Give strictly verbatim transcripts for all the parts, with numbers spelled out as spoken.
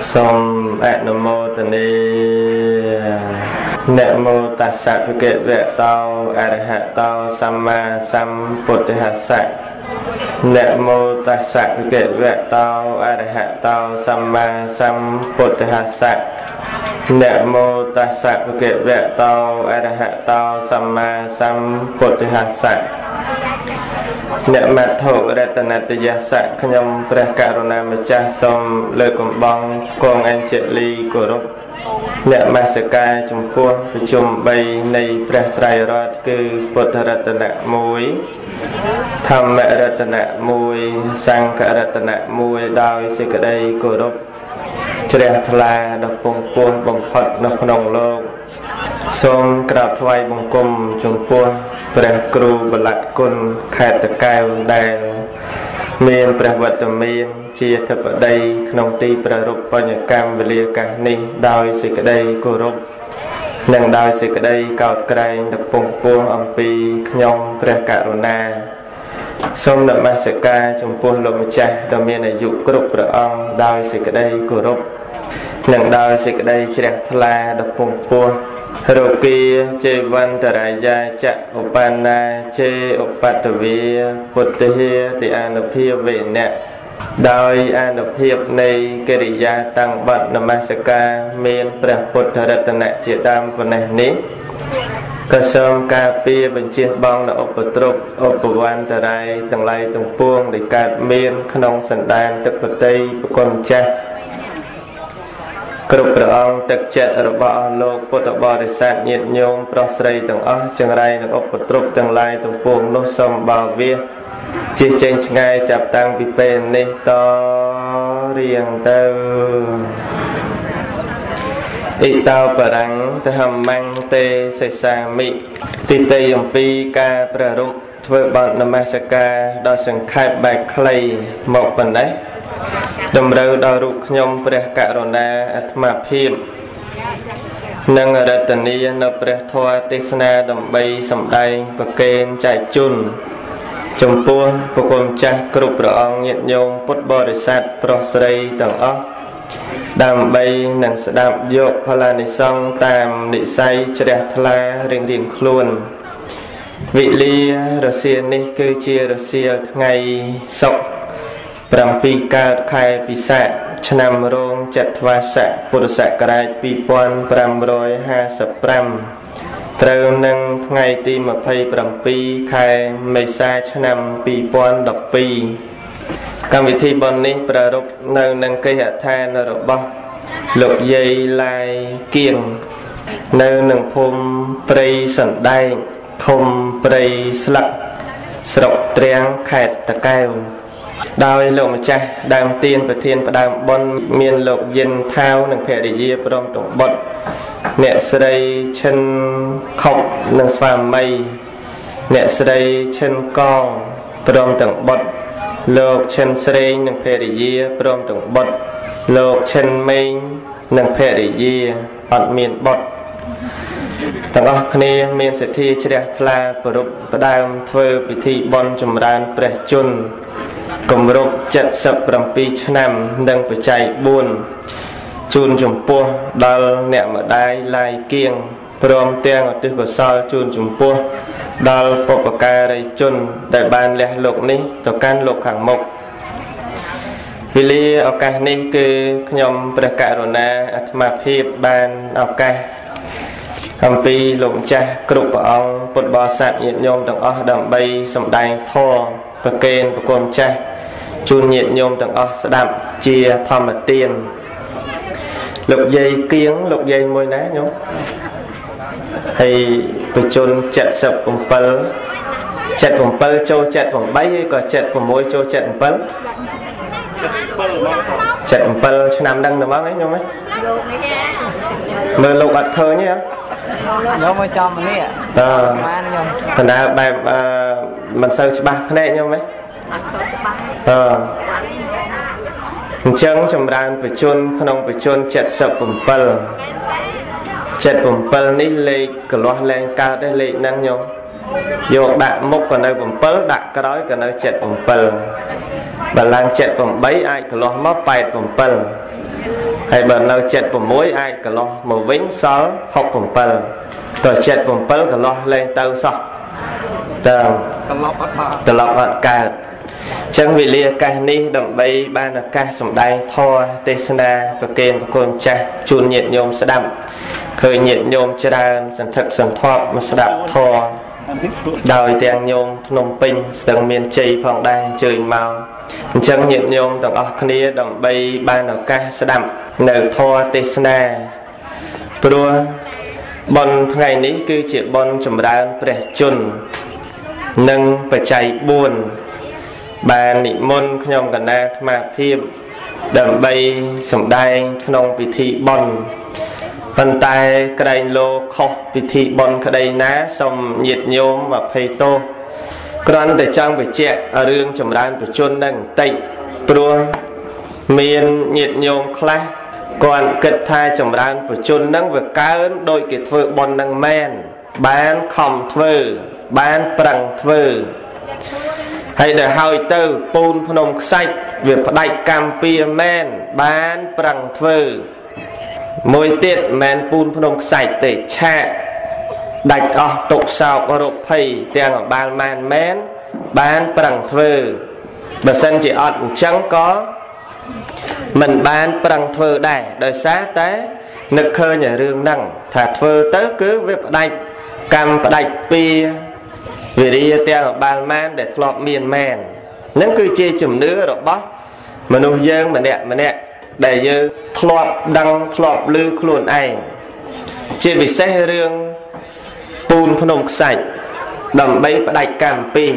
សូមអនុមោទនានមោតស្សៈភគវៈតោអរហតោសម្មាសម្ពុទ្ធស្សៈនមោតស្សៈភគវៈតោអរហតោសម្មាសម្ពុទ្ធស្សៈនមោតស្សៈភគវៈតោអរហតោសម្មាសម្ពុទ្ធស្សៈអ្នកមត្ថុរតនតយស្សៈខ្ញុំព្រះករុណាម្ចាស់សូមលើកកំបងគង់អញ្ជលីគោរពអ្នកមស្ការចំពោះប្រជុំបីនៃព្រះត្រៃរតន៍គឺពុទ្ធរតនៈមួយធម្មរតនៈមួយសង្ឃរតនៈមួយដោយសេចក្តីគោរពជ្រះថ្លាដ៏ពងពោះបំផុតនៅក្នុងលោកសូមក្រាបថ្វាយបង្គំចំពោះព្រះគ្រូបល័តគុណខេត្តតាកែវដែលមានព្រះវត្តមានជាធិបតីក្នុងទីប្រារព្ធបញ្ញកម្មវេលាកាសនេះដោយសេចក្តីគោរពនិងដោយសេចក្តីកោតក្រែងដ៏ពងពោះអំពីខ្ញុំព្រះករុណាសូមនមស្ការចំពោះលោកម្ចាស់ដ៏មានអាយុគ្រប់ព្រះអង្គដោយសេចក្តីគោរពនិងដោយសេចក្តីជ្រះថ្លាដ៏ពងពោះរគាចេវន្តរាយាចៈឧបានណាចេឧបតវាពុទ្ធិតិអនុភាវេណៈដោយអនុភាពនៃកិរិយាតាំងបទនមស្ការមានព្រះពុទ្ធរតនៈជាដើមប៉ុណ្ណេះនេះក៏សូមការពារបញ្ជាបងនៅឧបទ្រពឧបវន្តរាយទាំងឡាយទាំងពួងដែលកើតមានក្នុងសន្តានទឹកបតីប្រគុណចាស់គ្រប់ព្រះអង្គទឹកចិត្តរបស់អស់លោកពុទ្ធបរិស័ទញាតិញោមប្រុសស្រីទាំងអស់ចង្រៃនិងឧបទ្រពទាំងឡាយទាំងពួងនោះសូមបាវៈជិះចេញឆ្ងាយចាប់តាំងពីពេលនេះតរៀងទៅអ៊ីតោបរੰទហម្មੰទេសេសាមិទីតីអំពីការប្រារព្ធធ្វើបទនមស្ការដ៏សង្ខេបបែបខ្លីមកប៉ុណ្ណេះតម្រូវដល់រូបខ្ញុំព្រះករុណាអាត្មាភាពនិងរតនីនៅព្រះធម៌ទេសនាដើម្បីសម្ដែងប្រកេនចែកជូនចំពោះប្រគុណចាស់គ្រប់ព្រះអង្គញាតិញោមពុទ្ធបរិស័ទប្រុសស្រីទាំងអស់ដើម្បីនឹងស្ដាប់យកផលានិសង្ឃតាមនិស័យជ្រះថ្លារៀងរៀងខ្លួនវិលារសៀលនេះគឺជារសៀលថ្ងៃសុក្រប្រាំពីរកើតខែពិសាខឆ្នាំរោងចត្វាស័កពុរសករាជពីរពាន់ប្រាំរយហាសិបប្រាំត្រូវនឹងថ្ងៃទីម្ភៃប្រាំពីរខែមេសាឆ្នាំពីរពាន់ដប់ពីរកម្មវិធីបុណ្យនេះប្រារព្ធនៅនឹងគេហដ្ឋានរបស់លោកយាយឡាយគៀងនៅនឹងភូមិព្រៃសណ្ដែកឃុំព្រៃស្លឹកស្រុកទ្រាំងខេត្តតាកែវដោយលោកម្ចាស់ដើមទានប្រធានផ្ដើមបុណ្យមានលោកយិនថាវនិងភរិយាព្រមទាំងបុត្រអ្នកស្រីឈិនខុបនិងស្វាមីអ្នកស្រីឈិនកងព្រមទាំងបុត្រលោកឈិនស្រេងនិងភរិយាព្រមទាំងបុត្រលោកឈិនមេងនិងភរិយាអត់មានបុត្រទាំងអស់គ្នាមានសទ្ធាជ្រះថ្លាប្រពផ្ដើមធ្វើពិធីបុណ្យចម្រើនព្រះជន្មគម្រប់ចិត្តសិបប្រាំពីរឆ្នាំនិងបច្ច័យបួនជូនចំពោះដល់អ្នកម្ដាយឡាយគៀងព្រមទាំងឧទ្ទិសកុសលជូនចំពោះដល់បុព្វការីជនដែលបានលះលោកនេះទៅកាន់លោកខាងមុខវេលាឱកាសនេះគឺខ្ញុំព្រះករុណាអាត្មាភាពបានឱកាសអំពីលោកម្ចាស់គ្រប់ព្រះអង្គពុទ្ធបរិស័ទញាតិញោមទាំងអស់ដើម្បីសម្ដែងធម៌ប្រកេនប្រគុណចាស់ជូនញាតិញោមទាំងអស់ស្ដាប់ជាធម្មទានលោកយាយគៀងលោកយាយមួយណាញោមហើយប្រជជនเจ็ดสิบเจ็ด เจ็ดสิบเจ็ดចូលเจ็ดสิบแปดហើយក៏เจ็ดสิบหกចូលเจ็ดสิบเจ็ด เจ็ดสิบเจ็ดឆ្នាំដឹងតែមកហ្នឹងញោមហ៎មើលលោកអត់ឃើញទេញោមមកចំនេះអឺបានញោមតើបែបមិនសូវច្បាស់ភ្នែកញោមហ៎អត់សូវច្បាស់អឺអញ្ចឹងចម្រើនបច្ចុប្បន្នក្នុងបច្ចុប្បន្នเจ็ดสิบเจ็ด เจ็ดสิบเจ็ดនេះលេខកលាស់លែងកើតទេលេខហ្នឹងញោមយកដាក់មុខក៏នៅ7ដាក់ក្រោយក៏នៅเจ็ดสิบเจ็ดបើឡើងเจ็ดสิบแปดអាចកលាស់មកแปดสิบเจ็ดហ hay bần lâu chết của mối ai cả lo một vĩnh sáu học cùng bờ rồi chết cùng bờ cả lo lên tàu sọ tờ tờ lọc ọt cả chẳng vì lia ca ni đậm bay ban là ca sầm đai thọ tê na và kênh và côn cha chun nhiệt nhôm sẽ đậm khởi nhiệt nhôm cho ra sản thực sản thoát mà sẽ đậm thọ đòi tiền nhôm nông pin từng miền chì phong đai chơi màu chẳng nhiệt nhôm tầng ọt nia đậm bay ban là ca sẽ đậm nở thọ tê na rồi bọn ngày ní cứ chỉ bọn chùm ra để chun nâng phải chạy buồn bà nị môn nhom gần na mà phim đầm bay sầm đai nông vị thị bon phần tai cái đây lô khóc vị thị bon cái đây ná xong nhiệt nhôm và phê tô còn để trang phải chạy ở đường chùm ra phải chun nâng tây pro miền nhiệt nhôm class còn kết thai chồng ran của chôn nắng về cá ấn đôi cái thưa bon nắng men bán khom thưa bán prang thưa hay để hỏi từ pun phnom sạch việc đại cam pia men bán prang thưa môi tiết men pun phnom sạch để cha đạch ở tục sao có rộp thầy tiền ở bàn man men bán prang thưa bà sân chỉ ọt chẳng có mình ban prang thơ đài đời xá tế nực khơi nhà rương năng thả thơ tới cứ việc đạch cầm đạch pia vì đi theo ở bàn man để thọp miền men nếu cứ chê chùm nữa rồi bóc mà nụ dương mà nè mà nè để như thọp đăng thọp lư khuôn ảnh chê vì xe rương pun phnom sạch đầm bay đạch cầm pia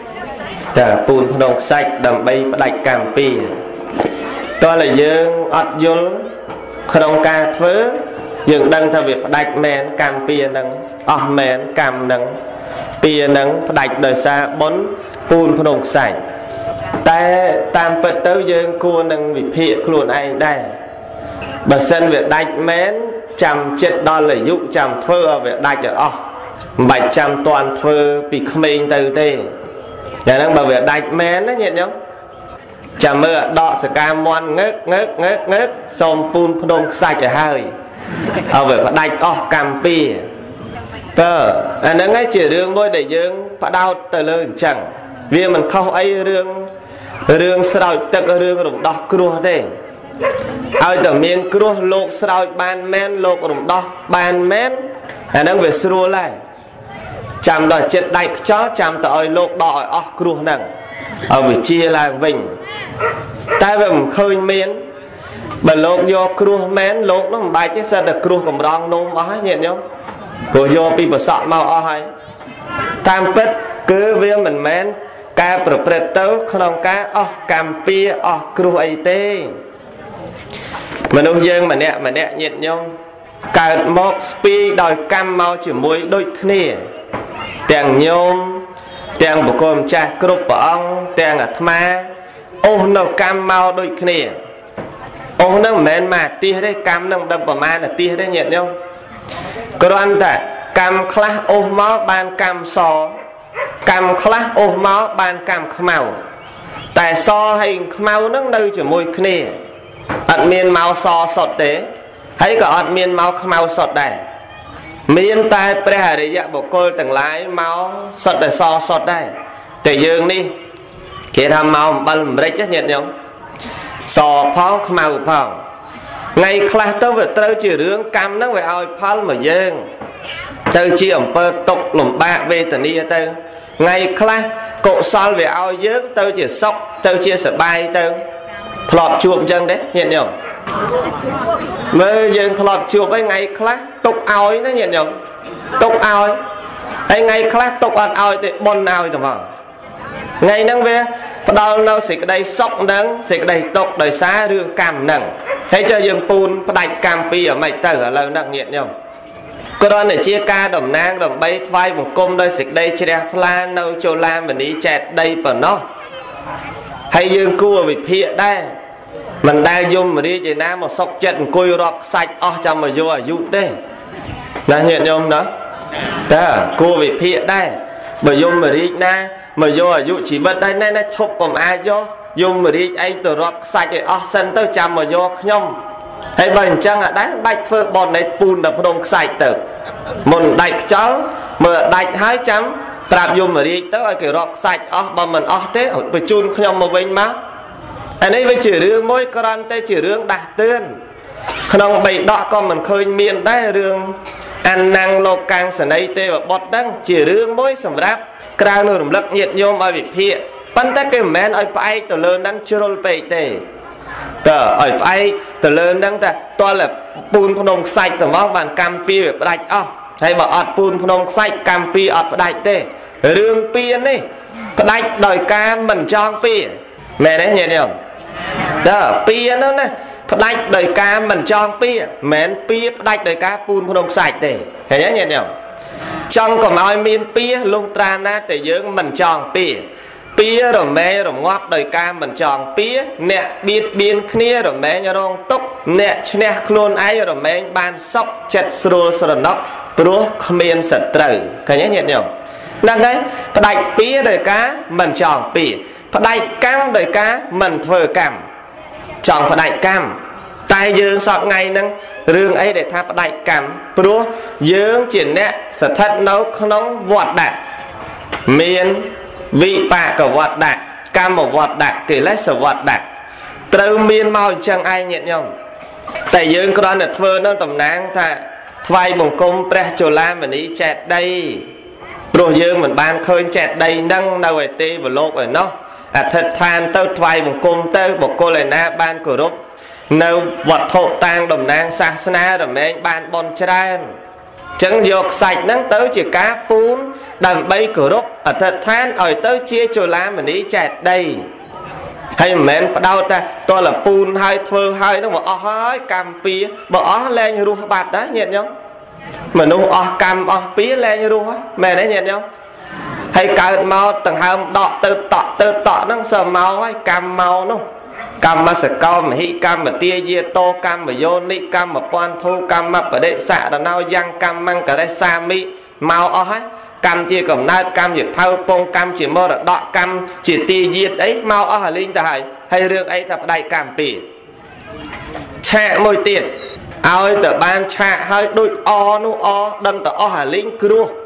pun phnom sạch đầm bay đạch cầm pia đó là dương ọt dùl không ca thớ dương đăng theo việc đạch men cam pia nâng ọt men cam nâng pia nâng đạch đời xa bốn pun phnom sạch ta tam phật tới dương cua nâng việc phịa khuôn anh đây bà sân việc đạch men chăm chết đó là dụ chăm thơ việc đạch ở ọt bạch chăm toàn thơ bị khmênh từ tê để nâng bà việc đạch men đó nhận nhá chả mơ đọ sẽ ca mon ngớt ngớt ngớt ngớt xong pun phnom sạch ở hơi ở về phải đạch ọ cam pi cơ anh đã ngay chỉ rương môi để dương phải đau từ lời chẳng vì mình không ấy rương rương sợi tật rương rụng đọ cua thế ai từ miền cua lột sợi ban men lột rụng đọ ban men anh đang về sưu lại chăm đòi chết đạch chó chăm tới lột đòi ọ cua nặng ở vị chia là vinh ta về một khơi miến bà lột vô cua mén lột nó một bài chứ sao được cua cầm rong nôm ó nhện nhá cô vô bị bà sọ mau ó hay tam phết cứ viên mình mén ca bờ bờ tớ không cá ó cam pia ó cua ấy tê mà nông dân mà nè mà nè nhện nhau cả một pi đòi cam mau chỉ muối đôi khné tiền nhôm tiền bộ cơm cha cướp bỏng tiền ở thma ô nó cam mau đôi kia ô nó men mà tia đấy cam nó đâm vào ma là tia đấy nhận nhau có ăn ta cam khla ô máu ban cam sò cam khla ô máu ban cam khmau tại so hay khmau nó nơi chỉ môi kia ăn miên máu sò sọt tế thấy cả ăn miên máu khmau sọt đây miên tai pre để dạ bộ cô từng lái máu sọt để so sọt đây để dương đi kia tham máu bắn break chắc nhận nhau sò phong màu phong ngày class tôi về tôi chỉ rướng cam nó về ao phong mà dương tôi chỉ ẩm pơ tục lùm bạc về tận đi tôi ngày class cộ sol về ao dương tôi chỉ sốc tôi chia sẻ bài tôi thọp chuộng chân đấy nhận nhau mới dương thọp chuộng với ngày class tục ao nó nhận nhau tục ao ấy ngày class tục ăn ao thì bon ao thì mà ngày nâng về đau nào xịt đây sốc nâng xịt đây tục đời xá rương cam nâng thấy cho dương pun đạch cam pi ở mày tử ở lâu nặng nhiệt nhau có đó để chia ca đồng nang đồng bay vai một cung đây xịt đây chia la nâu châu lam mình đi chẹt đây vào nó hay dương cua bị phịa đây mình đang dùng mà đi chỉ nam một sọc trận cùi rọp sạch o trong mà vô ở dụ đây là nhiệt nhau đó đó cua bị phịa đây bởi dùng mà đi na mà vô ở dụ chỉ bật đây này nó chụp còn ai vô dùng mà đi anh từ rọp sạch ở sân tới chăm mà vô nhông ហើយបើអញ្ចឹងអាដែរដាច់ធ្វើបននៃពូនដល់ភ្នំខ្សាច់ទៅមុនដាច់ខ្យល់មើលដាច់ហើយចាំប្រាប់យមរាជទៅឲ្យគេរកខ្សាច់អស់បើមិនអស់ទេបញ្ជូនខ្ញុំមកវិញមកអានេះវាជារឿងមួយគ្រាន់តែជារឿងដាស់តឿនក្នុងបៃដកក៏មិនឃើញមានដែររឿងអាណាំងលោកកាំងសនីទេវបុត្រហ្នឹងជារឿងមួយសម្រាប់ក្រៅនៅរំលឹកញាតិញោមឲ្យវិភាគប៉ុន្តែគេមិនមែនឲ្យផ្អែកទៅលើហ្នឹងជ្រុលពេកទេតើឲ្យផ្អែកទៅលើហ្នឹងតែតលពូនភ្នំខ្សាច់ទៅមកបានកម្មពីវាផ្ដាច់អស់ហើយបើអត់ពូនភ្នំខ្សាច់កម្មពីអត់ផ្ដាច់ទេរឿងពៀននេះផ្ដាច់ដោយការមិនចង់ពៀមែនទេញាតិញោមតើពៀនហ្នឹងណាផ្ដាច់ដោយការមិនចង់ពៀមិនមែនពៀផ្ដាច់ដោយការពូនភ្នំខ្សាច់ទេឃើញទេញាតិញោមចង់កុំឲ្យមានពៀលងត្រាណាតែយើងមិនចង់ពៀពៀរមែងរងាប់ដោយការមិនចង់ពៀអ្នកបៀតបៀនគ្នារមែងរងទុកអ្នកឈ្នះខ្លួនឯងរមែងបានសុខចិត្តស្រួលស្រណុកព្រោះគ្មានសត្រូវឃើញទេញាតិញោមហ្នឹងហើយផ្ដាច់ពៀដោយការមិនចង់ពៀផ្ដាច់កម្មដោយការមិនធ្វើកម្មចង់ផ្ដាច់កម្មតែយើងសពថ្ងៃហ្នឹងរឿងអីដែលថាផ្ដាច់កម្មព្រោះយើងជាអ្នកស្ថិតនៅក្នុងវត្តដាក់មានវិបាកវត្តដាក់កម្មវត្តដាក់កិលេសវត្តដាក់ត្រូវមានមកអញ្ចឹងឯងញាតិញោមតែយើងគ្រាន់តែធ្វើនៅតំណាងថាថ្វាយបង្គំព្រះជឡាមនីចេតិយព្រោះយើងមិនបានឃើញចេតិយហ្នឹងនៅឯទេវលោកឯណោះអធិដ្ឋានទៅថ្វាយបង្គំទៅបុគ្គលឯណាបានគោរពនៅវត្ថុតាងតំណាងសាសនារមែងបានបន់ច្រើនចឹងយកខ្សាច់ហ្នឹងទៅជាការពូនដើម្បីគោរពអធិដ្ឋានឲ្យទៅជាជឡាមនីចេតិយហើយមិនមែនបដោតតែតលពូនហើយធ្វើហើយហ្នឹងមកអស់ហើយកម្មពៀបើអស់លែងរស់បាត់ដែរញាតិញោមមនុស្សអស់កម្មអស់ពៀលែងរស់មែនទេញាតិញោមហើយកើតមកដង្ហើមដកទៅតក់ទៅតក់ហ្នឹងសើមកហើយកម្មមកនោះកម្មសកោមហិកម្មទាយាតោកម្មយោនិកម្មពន្ធធូកម្មបដិសរណោយ៉ាងកម្មង្ករេសាមិមកអស់ហើយកម្មជាកំណើតកម្មជាផៅពងកម្មជាមរតកកម្មជាទាយាតអីមកអស់ហើយលេងទៅហើយហើយរឿងអីថាផ្ដាច់កម្មពីឆាកមួយទៀតឲ្យទៅបានឆាកហើយដូចអនោះអដឹងទៅអស់ហើយលេងគ្រោះ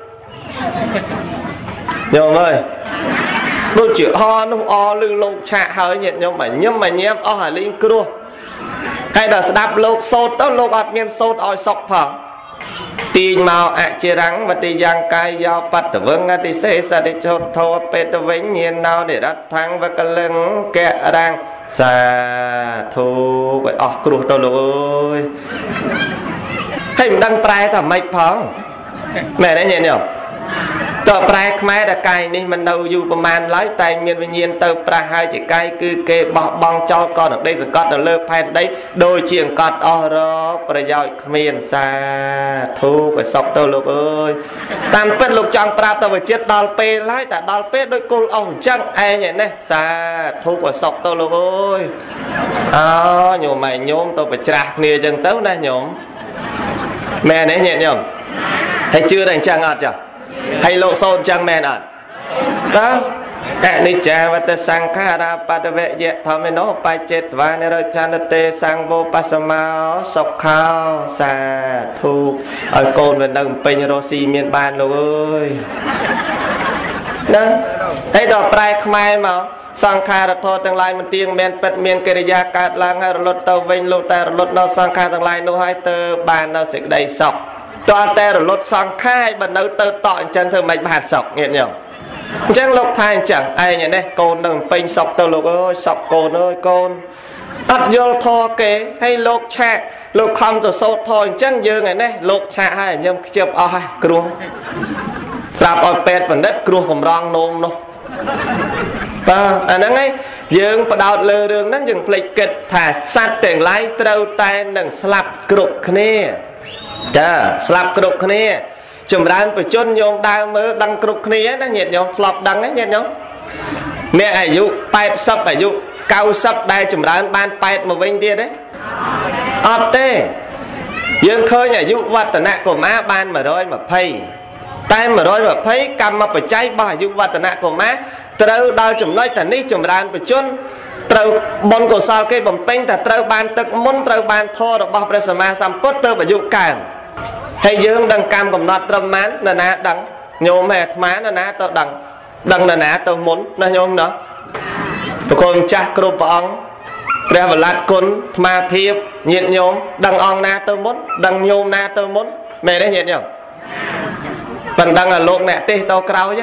ញោមអើយដូចជាអនោះអលឺលោកឆាកហើយញាតិញោមមកញឹមមកញ៉ាំអស់ហើយលេងគ្រោះហើយដល់ស្ដាប់លោកសូត្រទៅលោកអត់មានសូត្រឲ្យសុខផងទាញមកអចិរੰវតិយ៉ាងកាយយោបត្តវងអតិសេសតិចោធោបេតវិញ្ញាណោនិរដ្ឋังវកលឹងករាំងសាធុឲ្យអស់គ្រោះទៅលោកអើយហើយមិនដឹងប្រែថាម៉េចផងមែនទេញាតិញោមតើប្រែខ្មែរតែកាយនេះមិននៅយូរប្រមាណឡើយតែមានវិញ្ញាណទៅប្រះហើយជាកាយគឺគេបោះបង់ចោលក៏នឹងដេកសង្កត់នៅលើផែនដីដូចជាអង្កត់អស់រប្រយោជន៍គ្មានសាធុក៏សុខទៅលោកអើយតាមពិតលោកចង់ប្រាប់ទៅវិចិត្តដល់ពេលហើយតែដល់ពេលដូចគល់អស់អញ្ចឹងឯងឯនេះសាធុក៏សុខទៅលោកអើយអើញោមម៉ែញោមទៅប្រច្រាស់គ្នាអញ្ចឹងទៅណាញោមមែនទេញាតិញោមហើយជឿតែអញ្ចឹងអត់ចាហើយលោកសូត្រអញ្ចឹងមែនអត់តើអនិច្ចាវតសង្ខារាបតវយៈធម្មនោបច្ចេតវានិរចន្ទតេសង្វោបសមោសុខោសាធុឲ្យកូនវានៅពេញរស់ស៊ីមានបានលោកអើយណាហើយដល់ប្រែខ្មែរមកសង្ខារធម៌ទាំងឡាយមិនទៀងមានពិតមានកិរិយាកើតឡើងហើយរលត់ទៅវិញលោកតែរលត់នៅសង្ខារទាំងឡាយនោះហើយទៅបាននៅសេចក្តីសុខតើតែរលត់សង្ខារបើនៅទៅតអញ្ចឹងធ្វើម៉េចបានសុខញាតិញោមអញ្ចឹងលោកថាអញ្ចឹងឯងនេះកូននឹងពេញសុខទៅលោកអើយសុខកូនអើយកូនអត់យល់ធម៌គេហើយលោកឆាកលោកខំទៅសូត្រធម៌អញ្ចឹងយើងឯនេះលោកឆាកហើយញឹមខ្ជិបអស់ហើយគ្រោះស្រាប់ឲ្យពេទ្យបណ្ឌិតគ្រោះកំរងនោមនោះបាទអាហ្នឹងឯងយើងបដោតលើរឿងហ្នឹងយើងភ្លេចគិតថាសត្វទាំងឡាយត្រូវតែនឹងស្លាប់គ្រប់គ្នាចាស្លាប់គ្រប់គ្នាចម្រើនបជនញោមដើរមើលដឹងគ្រប់គ្នាណាញាតិញោមធ្លាប់ដឹងហ្នឹងញាតិញោមអ្នកអាយុแปดสิบអាយុเก้าสิบដែលចម្រើនបានแปดមកវិញទៀតទេអត់ទេយើងឃើញអាយុវឌ្ឍនកុមារបានmột trăm hai mươiតែmột trăm hai mươiកម្មបច្ច័យរបស់អាយុវឌ្ឍនកុមារត្រូវដល់ចំណុចថានេះចម្រើនបជនត្រូវបនកុសលគេបំពេញតែត្រូវបានទឹកមុនត្រូវបានធម៌របស់ព្រះសម្មាសម្ពុទ្ធទៅអាយុកើនហើយយើងដឹងកម្មកំណត់ត្រឹមប៉ុន្មាននរណាដឹងញោមឯអាត្មានរណាទៅដឹងដឹងនរណាទៅមុនណាញោមណាប្រគល់ម្ចាស់គ្រប់ព្រះអង្គព្រះវល័តគុណអាត្មាភាពញាតិញោមដឹងអង្គណាទៅមុនដឹងញោមណាទៅមុនមែនទេញាតិញោមមិនដឹងអាលោកអ្នកទេសទៅក្រោយទេ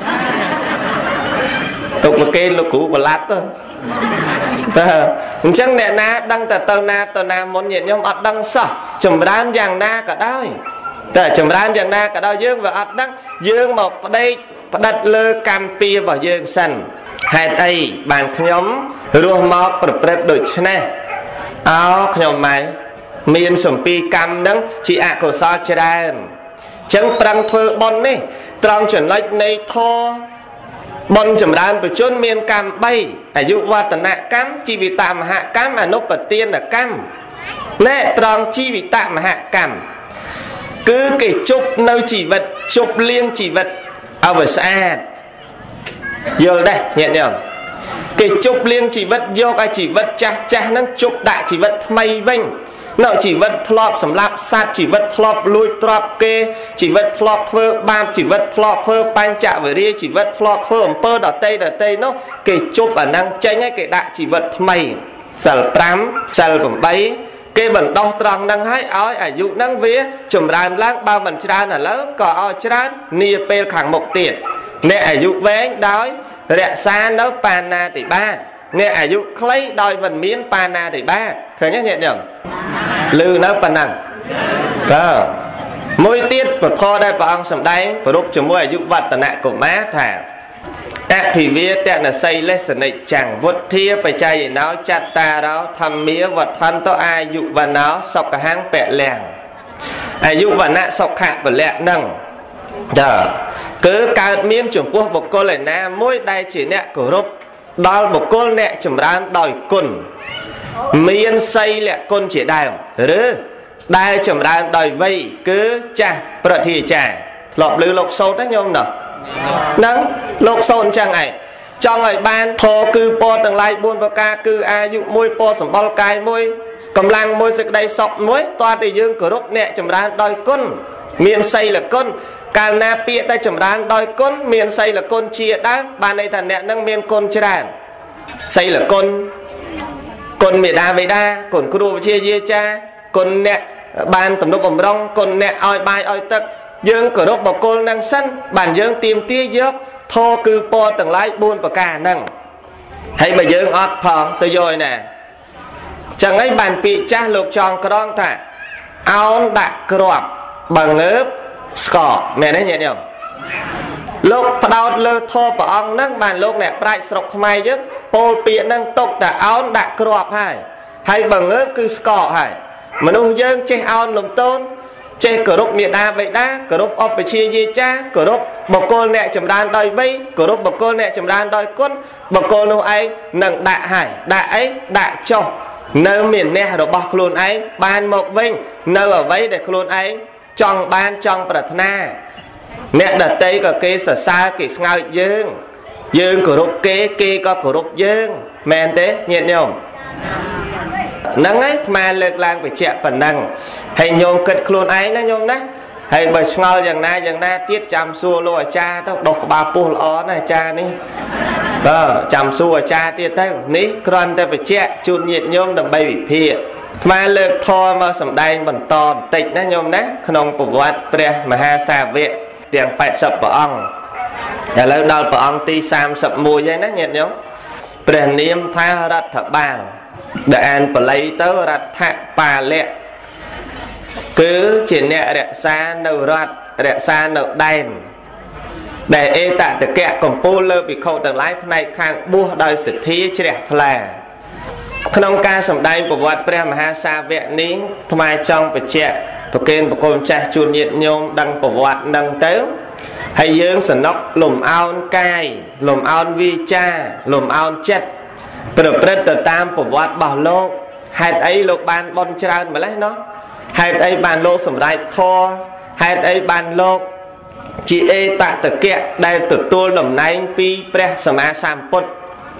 ទុកមកគេលោកគ្រូវល័តទៅតើអញ្ចឹងអ្នកណាដឹងតែទៅណាទៅណាមុនញាតិញោមអត់ដឹងសោះចម្រើនយ៉ាងណាក៏ដោយតែចម្រើនយ៉ាងណាក៏ដោយយើងវាអត់ដឹងយើងមកផ្ដេកផ្ដិតលើកម្មពៀរបស់យើងសិនហេតុអីបានខ្ញុំរស់មកប្រព្រឹត្តដូច្នេះអោខ្ញុំម៉ែមានសម្ពីកម្មនឹងជាអកុសលច្រើនអញ្ចឹងប្រឹងធ្វើបុណ្យនេះត្រង់ចំណុចនៃធម៌បុណ្យចម្រើនប្រជជនមានកម្មបីអាយុវឌ្ឍនកម្មជីវិតមហកម្មអនុបទានកម្មណែត្រង់ជីវិតមហកម្មគឺគេជប់នៅជីវិតជប់លៀងជីវិតឲ្យវាស្អាតយល់ដែរញាតិញោមគេជប់លៀងជីវិតយកឲ្យជីវិតចាស់ចាស់ហ្នឹងជប់ដាក់ជីវិតថ្មីវិញនៅជីវិតធ្លាប់សម្លាប់សត្វជីវិតធ្លាប់លួចទ្រព្យគេជីវិតធ្លាប់ធ្វើបាបជីវិតធ្លាប់ធ្វើបញ្ចវរិយជីវិតធ្លាប់ធ្វើអំពើដតេដតេនោះគេជប់អាហ្នឹងចេញឲ្យគេដាក់ជីវិតថ្មីសិលប្រាំសិលប្រាំគេបណ្ដោះត្រង់ហ្នឹងឲ្យឲ្យអាយុហ្នឹងវាចម្រើនឡើងបើមិនច្រើនឥឡូវក៏ឲ្យច្រើននាពេលខាងមុខទៀតអ្នកអាយុវែងដោយរក្សានៅបាណាតិបាតអ្នកអាយុខ្លីដោយមិនមានបាណាតិបាតឃើញទេញាតិញោមឮនៅប៉ុណ្ណឹងបាទមួយទៀតពធដែលព្រះអង្គសម្ដែងប្រពជាមួយអាយុវឌ្ឍនកុមារថាអភិវាទនសីលេសនិច្ចាំងវុទ្ធាបច្ច័យណោចត្តារោធម្មាវត្ថន្តោអាយុវណោសុខហੰពលៈអាយុវណៈសុខៈពលៈនឹងចាគឺកើតមានចំពោះបុគ្គលឯណាមួយដែលជាអ្នកគោរពដល់បុគ្គលអ្នកចម្រើនដោយគុណមានសីលគុណជាដើមឬដែលចម្រើនដោយវ័យគឺចាស់ប្រតិចាធ្លាប់ឮលោកសោតណាញោមណាហ្នឹងលោកសោតអញ្ចឹងឯងចង់ឲ្យបានធរគឺពរទាំងឡាយបួនប្រការគឺអាយុមួយពរសម្បល់កាយមួយកម្លាំងមួយសេចក្តីសុខមួយតើតែយើងគោរពអ្នកចម្រើនដោយគុណមានសីលគុណកាលណាពាក្យដែលចម្រើនដោយគុណមានសីលគុណជាដើមបានន័យថាអ្នកនឹងមានគុណច្រើនសីលគុណគុណមេដាបេដាគុណគ្រូវិជ្ជាយាចាគុណអ្នកបានទំនុកបំរុងគុណអ្នកឲ្យបាយឲ្យទឹកយើងគោរពបុគ្គលនឹងសិនបានយើងទៀមទាយកធរគឺពរទាំងឡាយបួនប្រការហ្នឹងហើយបើយើងអត់ផងទៅយកឯណាចឹងហើយបានពាក្យចាស់លោកចងក្រងថាអោនដាក់គ្រាប់បើងើបស្កមែនទេញាតិញោមលោកផ្ដោតលើធម៌ព្រះអង្គហ្នឹងបានលោកអ្នកប្រាជ្ញស្រុកខ្មែរយើងពោលពាក្យហ្នឹងទុកតែអោនដាក់គ្រាប់ហើយហើយបើងើបគឺស្កហើយមនុស្សយើងចេះអោនលំទោនចេះគោរពមេដាបេដាគោរពឧបជាយាចាគោរពបុគ្គលអ្នកចម្រើនដោយវ័យគោរពបុគ្គលអ្នកចម្រើនដោយគុណបុគ្គលនោះឯងនឹងដាក់ហើយដាក់អីដាក់ចុះនៅមានអ្នករបស់ខ្លួនឯងបានមកវិញនៅអ្វីដែលខ្លួនឯងចង់បានចង់ប្រាថ្នាអ្នកដតីក៏គេសរសើរគេស្ងើចយើងយើងគោរពគេគេក៏គោរពយើងមែនទេញាតិញោមហ្នឹងហើយអាត្មាលើកឡើងបញ្ជាក់ប៉ុណ្ណឹងហើយញោមគិតខ្លួនឯងណាញោមណាហើយបើឆ្ងល់យ៉ាងណាយ៉ាងណាទៀតចាំសួរលោកអាចារ្យទៅដុសក្បាលពោះល្អណាស់អាចារ្យនេះបាទចាំសួរអាចារ្យទៀតទៅនេះគ្រាន់តែបញ្ជាក់ជូនញាតិញោមដើម្បីវិភាគអាត្មាលើកធម៌មកសម្ដែងបន្តបន្តិចណាញោមណាក្នុងប្រវត្តិព្រះមហាសាវកទាំងแปดสิบព្រះអង្គឥឡូវដល់ព្រះអង្គទីសាមសិបមួយហើយណាញាតិញោមព្រះនាមថារដ្ឋបាលដែលអានបល័យទៅរដ្ឋបាលៈគឺជាអ្នករក្សានៅរដ្ឋរក្សានៅដែនដែលអេតតកៈកំពូលលើភិក្ខុទាំងឡាយផ្នែកខាងបួសដោយសទ្ធាជ្រះថ្លាក្នុងការសម្ដែងប្រវត្តិព្រះមហាសាវកនេះថ្មចង់បញ្ជាក់ប្រកេនបកុលចាស់ជួនញាតិញោមដឹងប្រវត្តិនឹងទៅហើយយើងសនុកលំអោនកាយលំអោនវាចាលំអោនចិត្តប្រព្រឹត្តទៅតាមប្រវត្តិរបស់លោកហេតុអីលោកបានបន់ច្រើនម្ល៉េះណោះហេតុអីបានលោកសម្រេចធម៌ហេតុអីបានលោកជាអេតតកៈដែលទទួលតំណែងពីព្រះសម្មាសម្ពុទ្ធ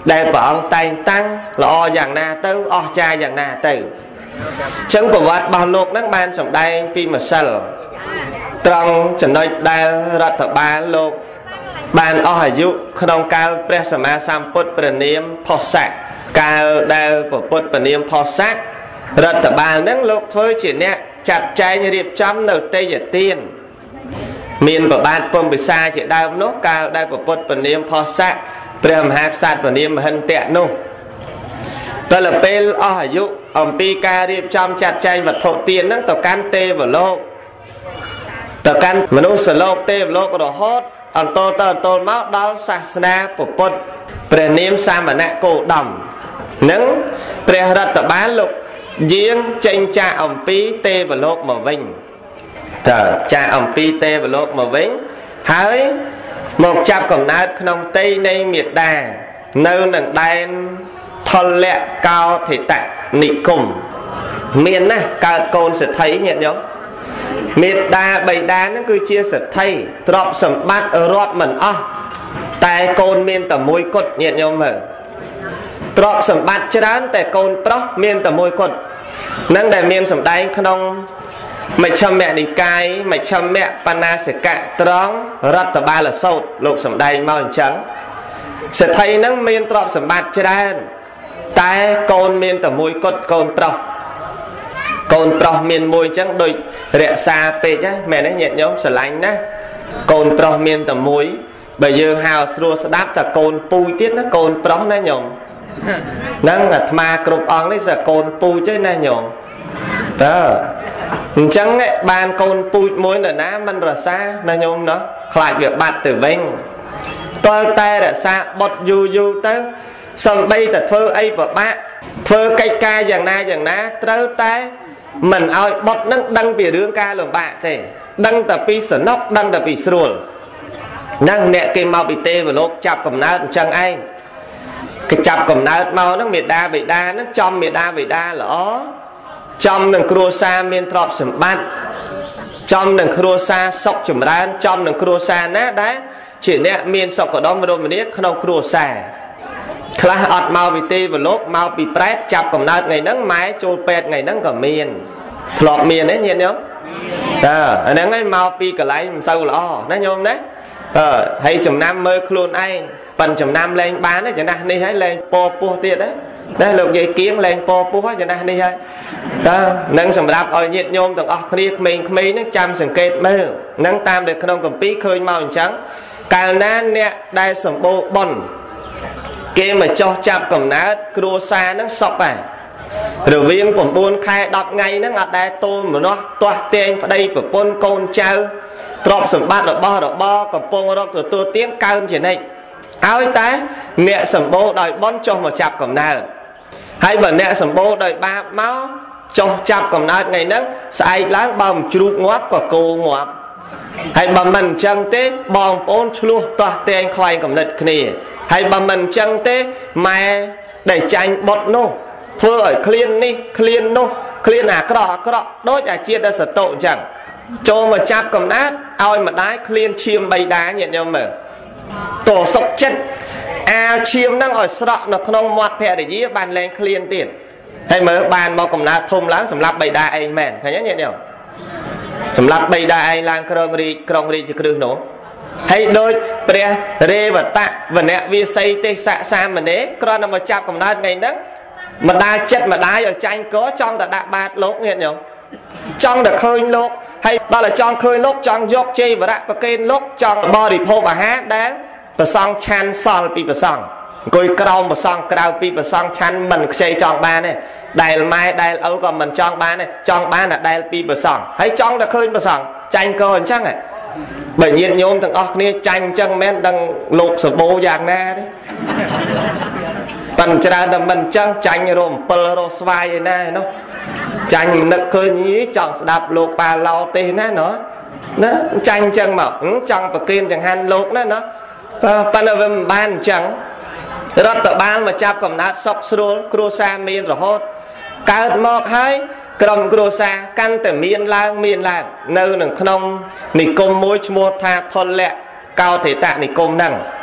ដែលព្រះអង្គតែងតាំងល្អយ៉ាងណាទៅអស្ចារ្យយ៉ាងណាទៅចឹងប្រវត្តិរបស់លោកហ្នឹងបានសម្ដែងពីម្សិលត្រង់ចំណុចដែលរដ្ឋបាលលោកបានអស់អាយុក្នុងកាលព្រះសម្មាសម្ពុទ្ធព្រះនាមផស្សៈកាលដែលព្រះពុទ្ធព្រះនាមផស្សៈរដ្ឋបាលហ្នឹងលោកធ្វើជាអ្នកចាត់ចែងរៀបចំនៅទេយទានមានប្របាទពំពិសាជាដើមនោះកាលដែលព្រះពុទ្ធព្រះនាមផស្សៈព្រះមហាក្សត្រព្រះនាមមហិន្ទៈនោះតលពេលអស់អាយុអំពីការរៀបចំចាត់ចែងវត្ថុទានហ្នឹងទៅកាន់ទេវលោកទៅកាន់មនុស្សលោកទេវលោករហូតអន្តរទៅអន្តរមកដល់សាសនាពុទ្ធព្រះនាមសាមណៈគោតមនឹងព្រះរដ្ឋបាលលោកយាងចេញចាកអំពីទេវលោកមកវិញតើចាកអំពីទេវលោកមកវិញហើយមកចាប់កំណើតក្នុងទីនៃមេដានៅនឹងដែនថលៈកោធិតនិគមមានណាស់កើតកូនសេដ្ឋីញាតិញោមមេដាបៃតាហ្នឹងគឺជាសេដ្ឋីទ្រព្យសម្បត្តិរាប់មិនអស់តែកូនមានតែមួយគត់ញាតិញោមមើលទ្រព្យសម្បត្តិច្រើនតែកូនប្រុសមានតែមួយគត់នឹងដែលមានសម្ដែងក្នុងមជ្ឈិមនិកាយមជ្ឈិមបណ្ណាសិកៈត្រង់រដ្ឋបាលសោតលោកសម្ដែងមកអញ្ចឹងសេដ្ឋីហ្នឹងមានទ្រព្យសម្បត្តិច្រើនតែកូនមានតែមួយគត់កូនប្រុសកូនប្រុសមានមួយអញ្ចឹងដូចរក្សាពេកហ្នឹងមែនទេញាតិញោមស្រឡាញ់ណាកូនប្រុសមានតែមួយបើយើងហៅស្រួលស្ដាប់តែកូនពូជទៀតណាកូនប្រុសណាញោមហ្នឹងអាត្មាគ្រប់អង្គនេះសើកូនពូជទេណាញោមតើអញ្ចឹងបានកូនពូជមួយនរណាមិនរសាណាញោមណោះខ្លាចវាបាត់ទៅវិញតើតែរក្សាបុតយូរយូរទៅសំបីតែធ្វើអីពិបាកធ្វើកិច្ចការយ៉ាងណាយ៉ាងណាត្រូវតែមិនឲ្យបុតនឹងដឹងពីរឿងការលំបាកទេដឹងតែពីសនុកដឹងតែពីស្រួលហ្នឹងអ្នកគេមកពីទេវលោកចាប់កំណើតអញ្ចឹងឯងគេចាប់កំណើតមកហ្នឹងមេដាបិតាហ្នឹងចំមេដាបិតាល្អចំនឹងគ្រួសារមានទ្រព្យសម្បត្តិចំនឹងគ្រួសារសុខចម្រើនចំនឹងគ្រួសារណាដែលជាអ្នកមានសុខដុមរមនាក្នុងគ្រួសារខ្លះអត់មកពីទេវលោកមកពីប្រែតចាប់កំណើតថ្ងៃហ្នឹងម៉ែចូលពេទ្យថ្ងៃហ្នឹងក៏មានធ្លាប់មានទេញាតិញោមតើអាហ្នឹងឯងមកពីកន្លែងមិនសូវល្អណាញោមណាអឺហើយចំណាំមើលខ្លួនឯងប៉ិនចំណាំលែងបានទេចំណាស់នេះហើយលែងពពោះទៀតដែរណាលោកយាយគៀងលែងពពោះហើយចំណាស់នេះហើយតើនឹងសម្រាប់ឲ្យញាតិញោមទាំងអស់គ្នាក្មេងៗហ្នឹងចាំសង្កេតមើលហ្នឹងតាមដែលក្នុងគម្ពីរឃើញមកអញ្ចឹងកាលណាអ្នកដែលសម្បូរបុណ្យគេមកចោះចាប់កំណើតគ្រួសារហ្នឹងសពហើយរវាង9ខែ10ថ្ងៃហ្នឹងអត់ដែលទូលមនុស្សទាស់ទាញប្តីប្រពន្ធកូនចៅទ្រព្យសម្បត្តិរបស់របរកំពុងរកទទួលទានកើនជានិច្ចឲ្យតែអ្នកសម្បូរដោយបុណ្យចុះមកចាប់កំណើតហើយបើអ្នកសម្បូរដោយបាបមកចុះចាប់កំណើតថ្ងៃហ្នឹងស្អែកឡើងបើមិនជ្រូកងាប់ក៏គោងាប់ហើយបើមិនអញ្ចឹងទេបងប្អូនឆ្លោះទាស់ទាញខ្វែងកំណត់គ្នាហើយបើមិនអញ្ចឹងទេម៉ែដែលចាញ់បុតនោះធ្វើឲ្យឃ្លាននេះឃ្លាននោះឃ្លានអាក្រក់អាក្រក់ដូចអាជាតិសតុអញ្ចឹងចូលមកចាប់កំណើតឲ្យម្ដាយឃ្លានឈាមបីដាញាតិញោមមើលតោសុកចិត្តអាឈាមហ្នឹងឲ្យស្រក់នៅក្នុងមាត់ភរិយាបានលែងឃ្លានទៀតហើយមើលបានមកកំណើតធំឡើងសម្រាប់បីដាឯងមែនឃើញទេញាតិញោមសម្រាប់បីដាឯងឡើងក្រុងរាជក្រុងរាជជាគ្រឹះនោះហើយដូចព្រះរេវតៈវនៈវាសីទេសៈសាមណេរគ្រាន់តែមកចាប់កំណើតថ្ងៃហ្នឹងម្ដាយចិត្តម្ដាយឲ្យចាញ់កចង់តែដាក់បាតលោកញាតិញោមចង់តែឃើញលោកហើយដល់តែចង់ឃើញលោកចង់យកជ័យវរៈប្រកេនលោកចង់បរិភោគអាហារដែលប្រសងឆានសល់ពីប្រសងអង្គុយក្រោមប្រសងក្រៅពីប្រសងឆានមិនខ្ចីចង់បានទេដែលម៉ែដែលឪក៏មិនចង់បានទេចង់បានតែដែលពីប្រសងហើយចង់តែឃើញប្រសងចាញ់កអញ្ចឹងហ៎បើញាតិញោមទាំងអស់គ្នាចាញ់អញ្ចឹងមិនដឹងលោកសបោយ៉ាងណាទេប៉ិនច្រើនតែមិនអញ្ចឹងចាញ់រំអំពិលរស់ស្វាយឯណានោះចាញ់នឹកឃើញយីចង់ស្ដាប់លោកប៉ាឡោទេណាណោះណាចាញ់អញ្ចឹងមកចង់ប្រគិនចង្ហាន់លោកណាណោះប៉ិនវាមិនបានអញ្ចឹងរដ្ឋបាលមកចាប់កំណើតសុកស្រួលគ្រួសារមានរហូតកើតមកហើយក្រុមគ្រួសារកាន់តែមានឡើងមានឡើងនៅក្នុងនិគមមួយឈ្មោះថាថលៈកោធិតនិគមហ្នឹង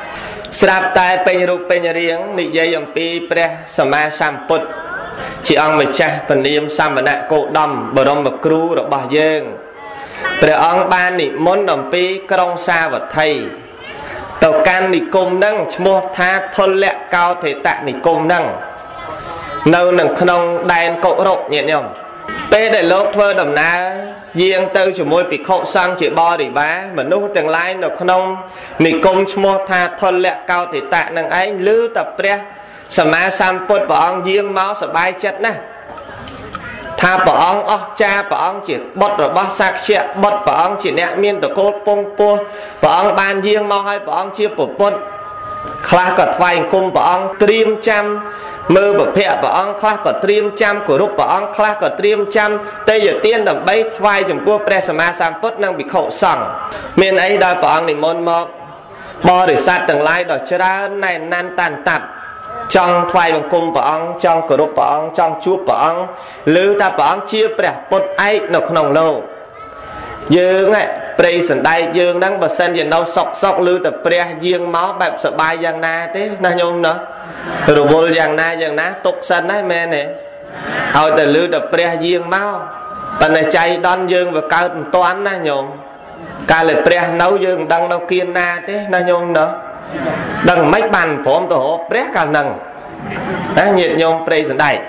ស្រាប់តែពេញរូបពេញរាងនិយាយអំពីព្រះសម្មាសម្ពុទ្ធជាអង្គម្ចាស់ពនាមសមណៈគោតមបរមគ្រូរបស់យើងព្រះអង្គបាននិមន្តអំពីក្រុងសាវត្ថីទៅកាន់និគមហ្នឹងឈ្មោះថាធលកោធេតនិគមហ្នឹងនៅនឹងក្នុងដែនកុរុញាតិញោមពេលដែលលោកធ្វើដំណើរយាងទៅជាមួយភិក្ខុសង្ឃជាបរិវារមនុស្សទាំងឡាយនៅក្នុងនិគមឈ្មោះថាធលកោធេតនឹងឯងឮតែព្រះសម្មាសម្ពុទ្ធព្រះអង្គយាងមកសប្បាយចិត្តណាស់ថាព្រះអង្គអស្ចារ្យព្រះអង្គជាបុត្ររបស់សាក្យៈបុត្រព្រះអង្គជាអ្នកមានតកូលពងពោះព្រះអង្គបានយាងមកឲ្យព្រះអង្គជាពុទ្ធខ្លះក៏ថ្វាយអង្គមព្រះអង្គត្រៀមចាំមើលពភៈព្រះអង្គខ្លះក៏ត្រៀមចាំគោរពព្រះអង្គខ្លះក៏ត្រៀមចាំទេយទានដើម្បីថ្វាយចំពោះព្រះសម្មាសម្ពុទ្ធនិងភិក្ខុសង្ឃមានអីដល់ព្រះអង្គនិមន្តមកបរិស័ទទាំងឡាយដ៏ច្រើនណែនណាន់តាន់តាប់ចង់ថ្វាយបង្គំព្រះអង្គចង់គោរពព្រះអង្គចង់ជួបព្រះអង្គឮថាព្រះអង្គជាព្រះពុទ្ធឯកនៅក្នុងលោកយើងព្រៃសណ្ដែកយើងហ្នឹងបើសិនជានៅសុកសុកឮតែព្រះយាងមកបែបសបាយយ៉ាងណាទេណាញោមណារវល់យ៉ាងណាយ៉ាងណាទុកសិនហើយមែនទេឲ្យតែឮតែព្រះយាងមកប៉ុន្តែចៃដន្យយើងវាកើតមិនតាន់ណាញោមកាលតែព្រះនៅយើងមិនដឹងនៅគៀនណាទេណាញោមណាដឹងមិនបានព្រមទៅរកព្រះកាលហ្នឹងណាញាតិញោមព្រៃសណ្ដែក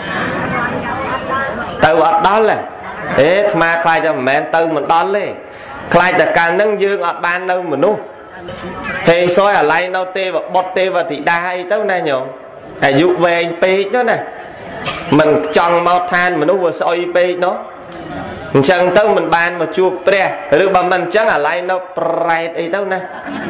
ទៅអត់ដល់ទេអេអាត្មាខ្លាចតែមិនមែនទៅមិនដល់ទេខ្លាចតែកាលហ្នឹងយើងអត់បាននៅមនុស្សហេសយអាឡ័យនៅទេវបុត្រទេវធីតាអីទៅណាញោមអាយុវែងពេកទៅណាមិនចង់មកឋានមនុស្សវាស្អុយពេកនោះអញ្ចឹងទៅមិនបានមកជួបព្រះឬបើមិនអញ្ចឹងអាឡ័យនៅប្រែតអីទៅណា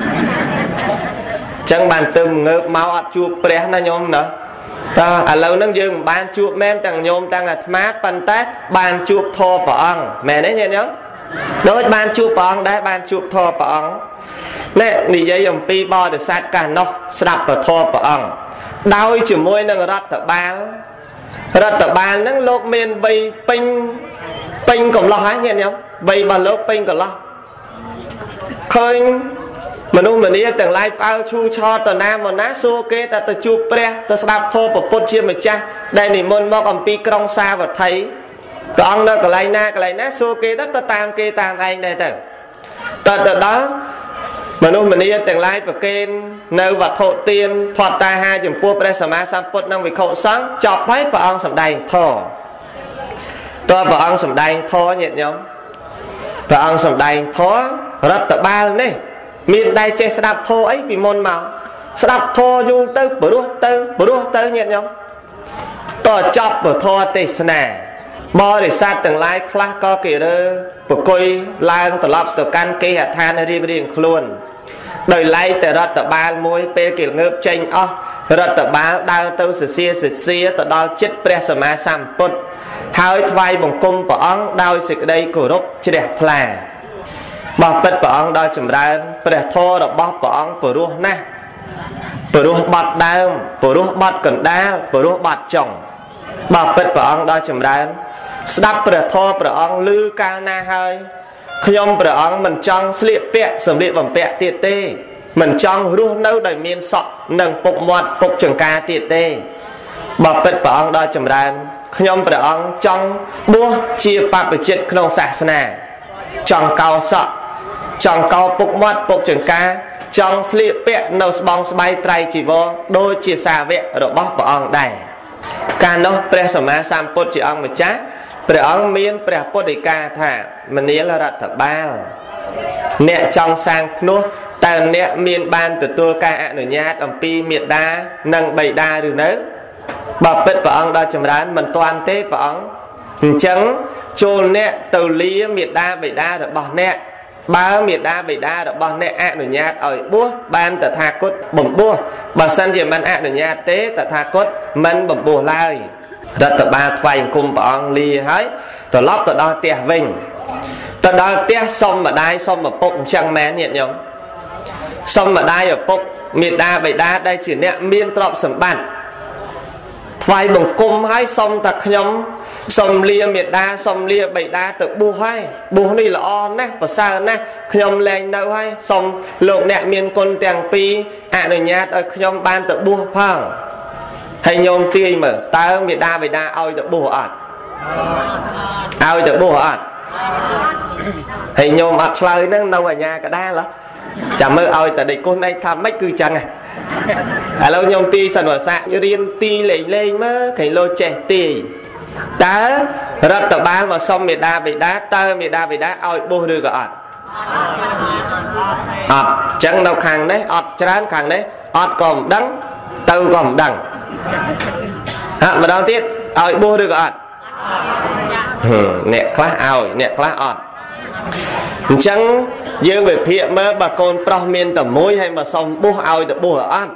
អញ្ចឹងបានទៅងើបមកអត់ជួបព្រះណាញោមណាតើឥឡូវហ្នឹងយើងមិនបានជួបមែនទាំងញោមទាំងអាត្មាប៉ុន្តែបានជួបធម៌ព្រះអង្គមែនទេញាតិញោមដូចបានជួបព្រះអង្គដែរបានជួបធម៌ព្រះអង្គនេះនិយាយអំពីបរិស័ទកាលនោះស្ដាប់ព្រះធម៌ព្រះអង្គដោយជាមួយនឹងរដ្ឋបាលរដ្ឋបាលហ្នឹងលោកមានវ័យពេញពេញកំឡោះហើយញាតិញោមវ័យរបស់លោកពេញកំឡោះឃើញមនុស្សម្នាទាំងឡាយផ្អើលឈូឆតទៅណាមកណាសួរគេតែទៅជួបព្រះទៅស្ដាប់ធម៌ព្រះពុទ្ធជាម្ចាស់ដែលនិមន្តមកអំពីក្រុងសាវត្ថីព្រះអង្គនៅកន្លែងណាកន្លែងណាសួរគេទៅទៅតាមគេតាមឯងដែរទៅតើទៅដល់មនុស្សម្នាទាំងឡាយប្រគេននៅវត្ថុទានផតតាហាចំពោះព្រះសម្មាសម្ពុទ្ធនិងវិខុសង្ឃចប់ហើយព្រះអង្គសម្ដែងធម៌តើព្រះអង្គសម្ដែងធម៌ញាតិញោមព្រះអង្គសម្ដែងធម៌រដ្ឋបាលនេះមានដែរចេះស្ដាប់ធម៌អីពីមុនមកស្ដាប់ធម៌យូរទៅព្រោះទៅព្រោះទៅញាតិញោមតើចប់ពធទេសនាបរិស័ទទាំងឡាយខ្លះក៏គេរើប្រគយឡើងត្រឡប់ទៅកាន់គេហដ្ឋានរៀបរៀងខ្លួនដោយឡែកតែរដ្ឋបាលមួយពេលគេងើបចេញអស់រដ្ឋបាលដើរទៅសរសៀរសរសៀរទៅដល់ចិត្តព្រះសម្មាសម្ពុទ្ធហើយថ្វាយបង្គំព្រះអង្គដោយសេចក្តីគោរពជ្រះថ្លាបបិទ្ធព្រះអង្គដល់ចម្រើនព្រះធម៌របស់ព្រះអង្គព្រោះណាស់ព្រោះបាត់ដើមព្រោះបាត់កណ្ដាលព្រោះបាត់ចុងបបិទ្ធព្រះអង្គដល់ចម្រើនស្ដាប់ព្រះធម៌ព្រះអង្គឮកាលណាហើយខ្ញុំព្រះអង្គមិនចង់ស្លៀកពាក់សម្លៀកបំពាក់ទៀតទេមិនចង់រស់នៅដោយមានសក់និងពុកមាត់ពុកចង្ការទៀតទេបបិទ្ធព្រះអង្គដល់ចម្រើនខ្ញុំព្រះអង្គចង់បួសជាបព្វជិតក្នុងសាសនាចង់កោសក់ចង់កោពុកមាត់ពុកចង្ការចង់ស្លៀកពាក់នៅស្បង់ស្បៃត្រៃជីវរដូចជាសាវករបស់ព្រះអង្គដែរកាលនោះព្រះសម្មាសម្ពុទ្ធជាអង្គម្ចាស់ព្រះអង្គមានព្រះពុទ្ធដីកាថាមនាលរដ្ឋបាលអ្នកចង់សាងភ្នោះតើអ្នកមានបានទទួលការអនុញ្ញាតអំពីមេត្តានិងបិតាឬនៅបបិទ្ធព្រះអង្គដល់ចម្រើនមិនទាន់ទេព្រះអង្គអញ្ចឹងចូលអ្នកទៅលាមេត្តាបិតារបស់អ្នកបើមេត្តាបិតារបស់អ្នកអនុញ្ញាតឲ្យបួសបានតថាគតបំបួសបើសិនជាមិនអនុញ្ញាតទេតថាគតមិនបំបួសឡើយរដ្ឋបាលថ្វាយអង្គមព្រះអង្គលាហើយត្រឡប់ទៅដល់ផ្ទះវិញទៅដល់ផ្ទះសុំម្ដាយសុំឪពុកអញ្ចឹងមែនញាតិញោមសុំម្ដាយឪពុកមេត្តាបិតាដែលជាអ្នកមានទ្រព្យសម្បត្តិ vài bằng cung hay xong ta nhom xong lia miệt đa xong lia bậy đa tự bu hay bu này là on nè và sao nè nhom lên đâu hay xong lộn nẹt miền côn tàng pi à người nhát ở nhom ban tự bu phẳng hay nhom tươi mà ta miệt đa bậy đa oi tự bu ọt oi tự bu ọt hay nhom ọt chơi nó đâu ở nhà cả đa lắm chẳng mơ oi tại đây cô này tham mấy cứ chẳng à à lâu nhom ti sần vào sạ như riêng ti lấy lên mơ cái lô trẻ ti ta rất tập ba vào xong miệt đa bị đá tơ miệt đa bị đá oi bô đưa gọi ọt chẳng đâu khang đấy ọt chán khang đấy ọt còn đắng tơ còn đắng hả mà đâu tiết oi bô đưa gọi nè khá oi nè khá ọt chẳng dương về phía mơ bà con pro miên tầm mối hay mà xong bố oi tập bố ở ăn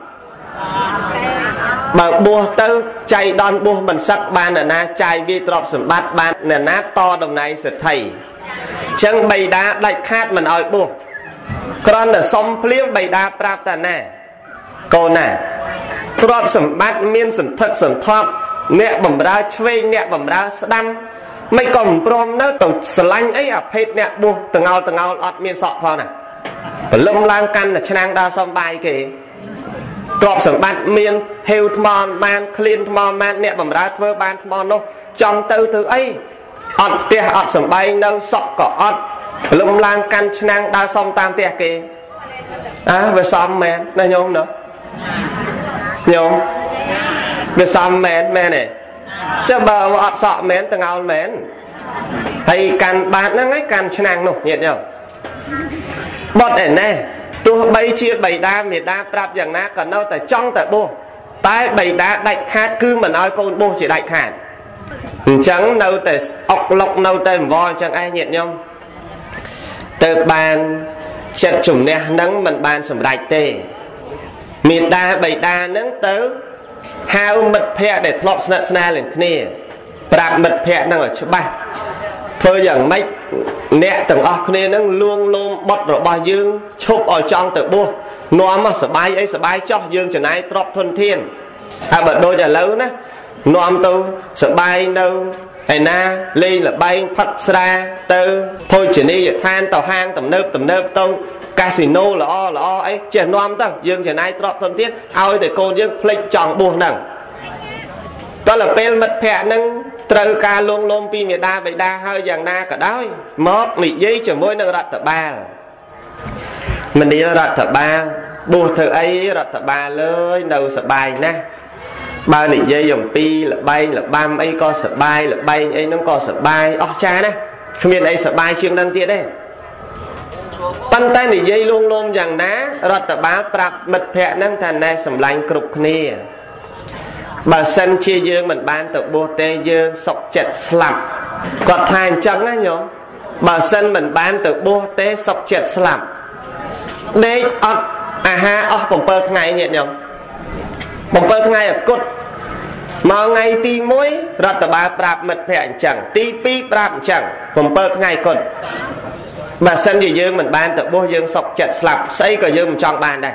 bà bố tơ chạy đòn bố mình sắc ban ở na chạy vi trọc sầm bát ban nè nát to đồng này sẽ thầy chẳng bày đá đại khát mình oi bố con ở xong liếng bày đá prap ta nè cô nè trọc sầm bát miên sầm thật sầm thọp nè bầm ra chơi nè bầm ra đâm mấy còn prom nó tổng slang ấy à phết nè bu từng ao từng ao ọt miên sọ phao nè lâm lang căn là chân đa xong bài kì trọp sừng ban miên heo thmon man clean thmon man nè bầm ra vơ ban thmon nó trong tư từ ấy ọt tia ọt sừng bay đâu sọ cỏ ọt lâm lang căn chân đa xong tam tia kì à về xong mẹ nó nhôm nữa nhôm về xong mẹ mẹ này chứ bờ mà ọt sọ mến từng ao mến hay càng bạn nó ngay càng chân nụ nhiệt nhau bọt để nè tôi bay chia bày đa miệt đa prap dạng ná còn đâu tại trong tại bô tại bày đá đại khát cứ mà nói con bô chỉ đại khát chẳng đâu tại ọc lọc đâu tại voi chẳng ai nhiệt nhau từ bàn chật chủng nè nắng mình bàn sầm đại tê miệt đa bày đa nắng tới hao mật phe để thọp sna sna lên kia prap mật phe đang ở chỗ ba thôi rằng mấy nè từng ở kia nó luôn luôn bật rồi bao dương chụp ở trong tự bua nó mà sợ bay ấy sợ bay cho dương trở này trọp thuần thiên à bật đôi giờ lớn á nó tôi sợ bay đâu hay na ly là bay phát ra từ thôi chỉ đi than tàu hang tầm nớp tầm nớp tông casino là o là o ấy chỉ nom tao dương chỉ này trọp thuần thiên ao để cô dương plek chọn buồn nằng đó là pel mật phe nâng trời ca luôn luôn pi miệt đa vậy đa hơi dạng na cả đói mót mị giấy chờ môi nâng rạch tập ba mình đi rạch tập ba buồn thử ấy rạch tập ba lơi đâu sợ bài nè ba nị dây dòng pi là bay là bam ấy có sợ bay là bay ấy nó có sợ bay óc cha nè không biết ấy sợ bay chuyên đăng tiết đấy pan tay nị dây luôn luôn dạng ná rạch tập ba prap mật phe nâng thành này sầm lạnh cục nè bà sân chia dương mình ban tự bố tê dương sọc chật slap còn thành chẳng á nhóm bà sân mình ban tự bố tê sọc chật slap đây ọt à ha ọt bổng bơ ngày nhẹ nhóm bổng bơ ngày ở cốt mà ngày tí mối rật tờ ba prap mật phẹ chẳng tí pi prap chẳng bổng bơ ngày cốt bà sân gì dương mình ban tự bố dương sọc chật slap xây cả dương mình chọn bàn đây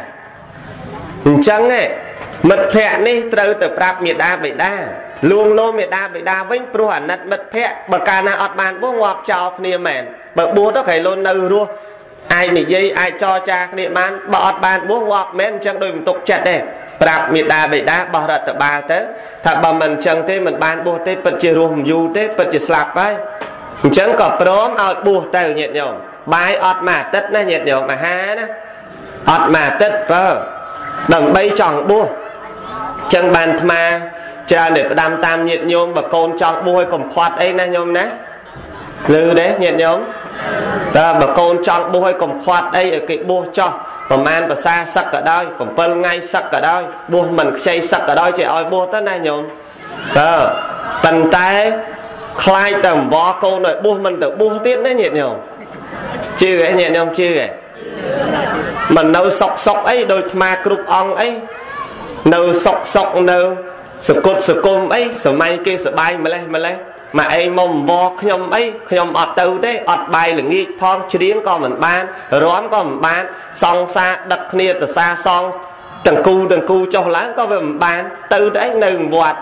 chẳng ấy mật phẹ này từ từ prap miệt đa bị đa luôn luôn miệt đa bị đa với pro hẳn nát mật phẹ bờ ca na ọt bàn bố ngọc chào kia mền bờ bố đó phải luôn nư rua ai nị dây ai cho cha kia man bờ ọt bàn bố ngọc mền chẳng đôi mình tục chặt đây prap miệt đa bị đa bờ rật từ ba tới thật bờ mình chẳng thế mình bàn bố thế bật chia rùm du thế bật chia slap ấy chẳng có prom ọt bố từ nhiệt nhom bài ọt mà tất na nhiệt nhom mà ha na ọt mà tất vơ đằng bay chọn bố chân bàn mà cha để đam tam nhiệt nhôm và con chọn bôi còn khoát ấy nè nhôm nè lư đấy nhiệt nhôm ta bà con chọn bôi còn khoát ấy ở cái bô cho còn man và xa sắc ở đây còn phân ngay sắc ở đây bô mình xây sắc ở đây chỉ oi bô tới nè nhôm ta tần tay khai tầm vó con rồi bô mình tự bô tiết đấy nhiệt nhôm chưa vậy nhiệt nhôm chưa vậy mình đâu sọc sọc ấy đôi mà cục ong ấy nâu sọc sọc nâu sọc cột sọc côm ấy sọc may kia sọc bay mà lên mà lên mà anh mong vò nhom ấy nhom ọt từ đấy ọt bay là nghi phong chuyến con mình ban rón con mình ban song xa đặt kia từ xa song từng cu từng cu cho láng có về mình ban từ đấy nừng vọt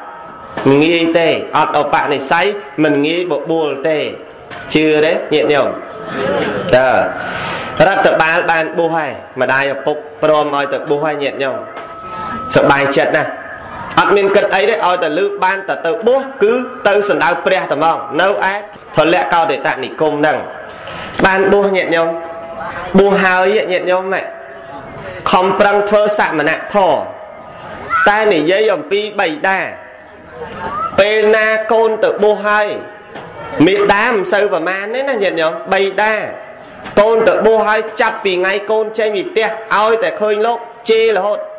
nghĩ tê ọt ở bạn này say mình nghĩ bộ buồn tê chưa đấy nhiệt nhom đó rất tự ba ban bu hay mà đai ở bục prom oi tự bu hay nhiệt nhom sợ bài chết nè ọt miền cật ấy đấy oi tự lư ban tự tự bố cứ tự sần đau pre tầm không nấu ác thôi lẽ cao để tạ nị cung nằng ban bu nhiệt nhom bu hơi nhiệt nhom mẹ không prăng thơ sạ mà nè thò tai nỉ dây dòng pi bảy đà pe na côn tự bu hai miệt đám sâu và man đấy nè nhiệt nhom bảy đà côn tự bu hai chặt vì ngay côn chơi mịt tia oiแต่khơi lốc chê là hốt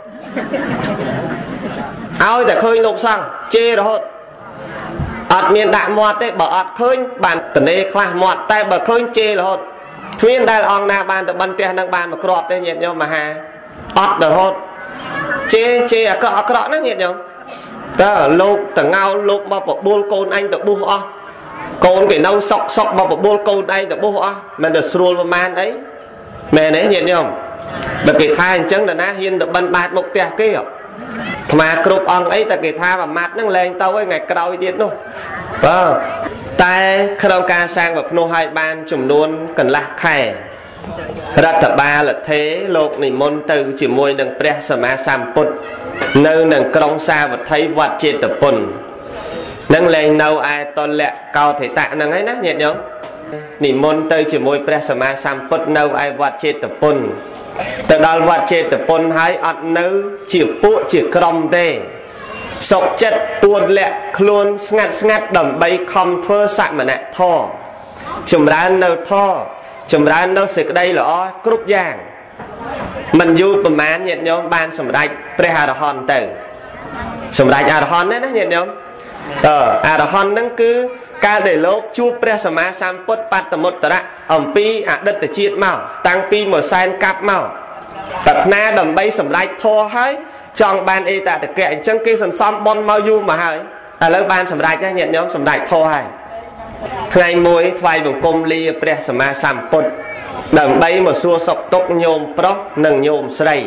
oiแต่khơi lốc sang chê là hốt ọt miền đạm mọt đấy bỏ ọt khơi bàn tận đây khoa mọt tay bờ khơi chê là hốt miền đại ong na bàn tự ban tia năng bàn mà crop đây nhiệt nhom mà hà ọt là hốt chê chê à cọ cọ nó nhiệt nhom đó lục tự ngao lục mà bộ buôn côn anh tự bu o côn cái nâu sọc sọc mà bộ buôn côn anh tự bu o mình được sưu vào man đấy mẹ đấy nhiệt nhom bởi cái thai chẳng là na hiên được ban bát một tia kia mà cột ong ấy tại cái tha và mặt nó lên tao ấy ngày cày điện luôn vâng tại khâu ca sang và nô hai ban chùm luôn cần lạc khè rất là ba là thế lục này môn từ chỉ môi đằng pre sama samput nơi đằng công xa và thấy vật trên tập bùn nâng lên đâu ai tôn lẹ cao thể tạ nâng ấy đó nhiệt nhớ nỉ môn từ chỉ môi pre sama samput nơi ai vật trên tập bùn từ đó vật trên tập bùn hay ọt nơi chỉ bộ chỉ công tê sọc chất tuôn lẹ luôn ngắt ngắt đầm bay không thưa sạ mà nè thò chùm ra nơi thò chùm ra nó sẽ đây là group giang mình vui bầm man nhiệt nhóm ban sầm đại prehadhon từ sầm đại adhon đấy nó nhiệt nhóm ờ adhon nó cứ ca để lốp chu presama samput patamutara ẩm pi à đất để chiết màu tăng pi một sen cặp màu tập na đầm bay sầm đại thô hơi trong ban y tạ được kệ chân kia sầm xóm bon mau du mà hơi à lớp ban sầm đại cho nhiệt nhóm sầm đại thô hay ngày muối vay vùng công ly presama samput đầm bay một xua sọc tốc nhôm pro nâng nhôm sray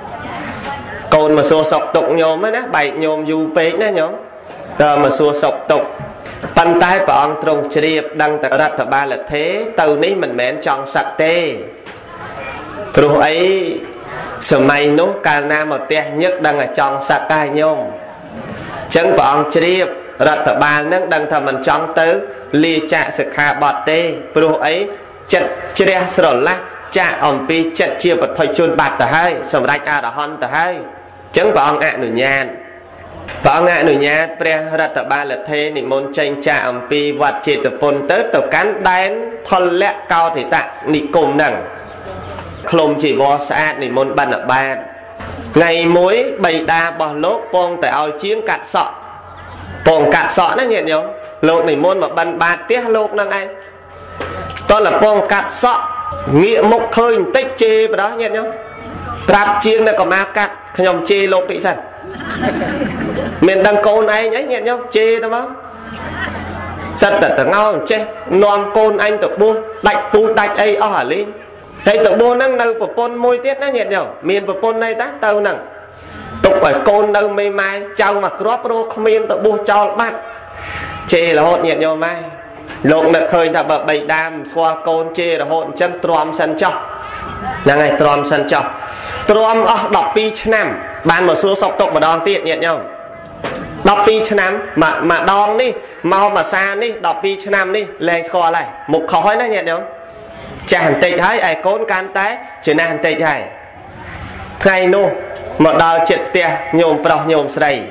còn mà xua sọc tốc nhôm ấy nè bảy nhôm du pê nè nhóm rồi mà xua sọc tốc pan tay và ông trong triệp đăng tại đặt ba là thế từ ní mình mến trong sạch tê rồi ấy sớm mai nốt cả nam một tia nhất đang ở trong sạch tay nhôm chẳng và ông triệp đặt ba nước đang thầm mình trong tới lia chạ sự kha bọt tê rồi ấy chật chia sẻ là cha ông pi chật chia vật thôi chôn bạt từ hai sầm đại a đã hon từ hai chẳng và ông ạ nổi nhàn và ông ạ nổi nhàn pre ra từ ba là thế ni môn tranh cha ông pi vật chia từ pôn tới từ cán đen thon lẹ cao thì tạ ni cùng nằng không chỉ bo xa ni môn ban ở ba ngày muối bầy đa bỏ lốp pong tại ao chiến cạn sọ pong cạn sọ nó nhẹ nhõm lột ni môn mà ban ba tiếc lột năng anh đó là bong cắt sọ nghĩa mốc khơi tích chê vào đó nhé nhá rạp chiêng này có ma cắt nhom chê lột đi sẵn mình đang côn này nhé nhé nhá chê đó mà sẵn tật tật ngao chê non côn anh tự buôn đạch tu đạch ấy ở hả lên thấy tự buôn năng nâu của pôn môi tiết đó nhé nhá miền của pôn này tác tâu nằng tục phải côn đâu mây mai trong mà crop rô không miền tự buôn cho bắt chê là hốt nhé nhá mai lột nè khơi ta bờ bầy đam xoa côn chê là hồn chân tròn sân cho là ngày tròn sân cho tròn ở đọc pi năm ban một số sọc tục mà đòn tiện nhiệt nhau đọc pi năm mà mà đòn đi mau mà xa đi đọc pi năm đi lên kho lại một khói nó nhiệt nhau chả hẳn tệ thấy ai côn can tái chỉ là hẳn tệ hay ngày nô một đào chết tia nhôm pro nhôm sấy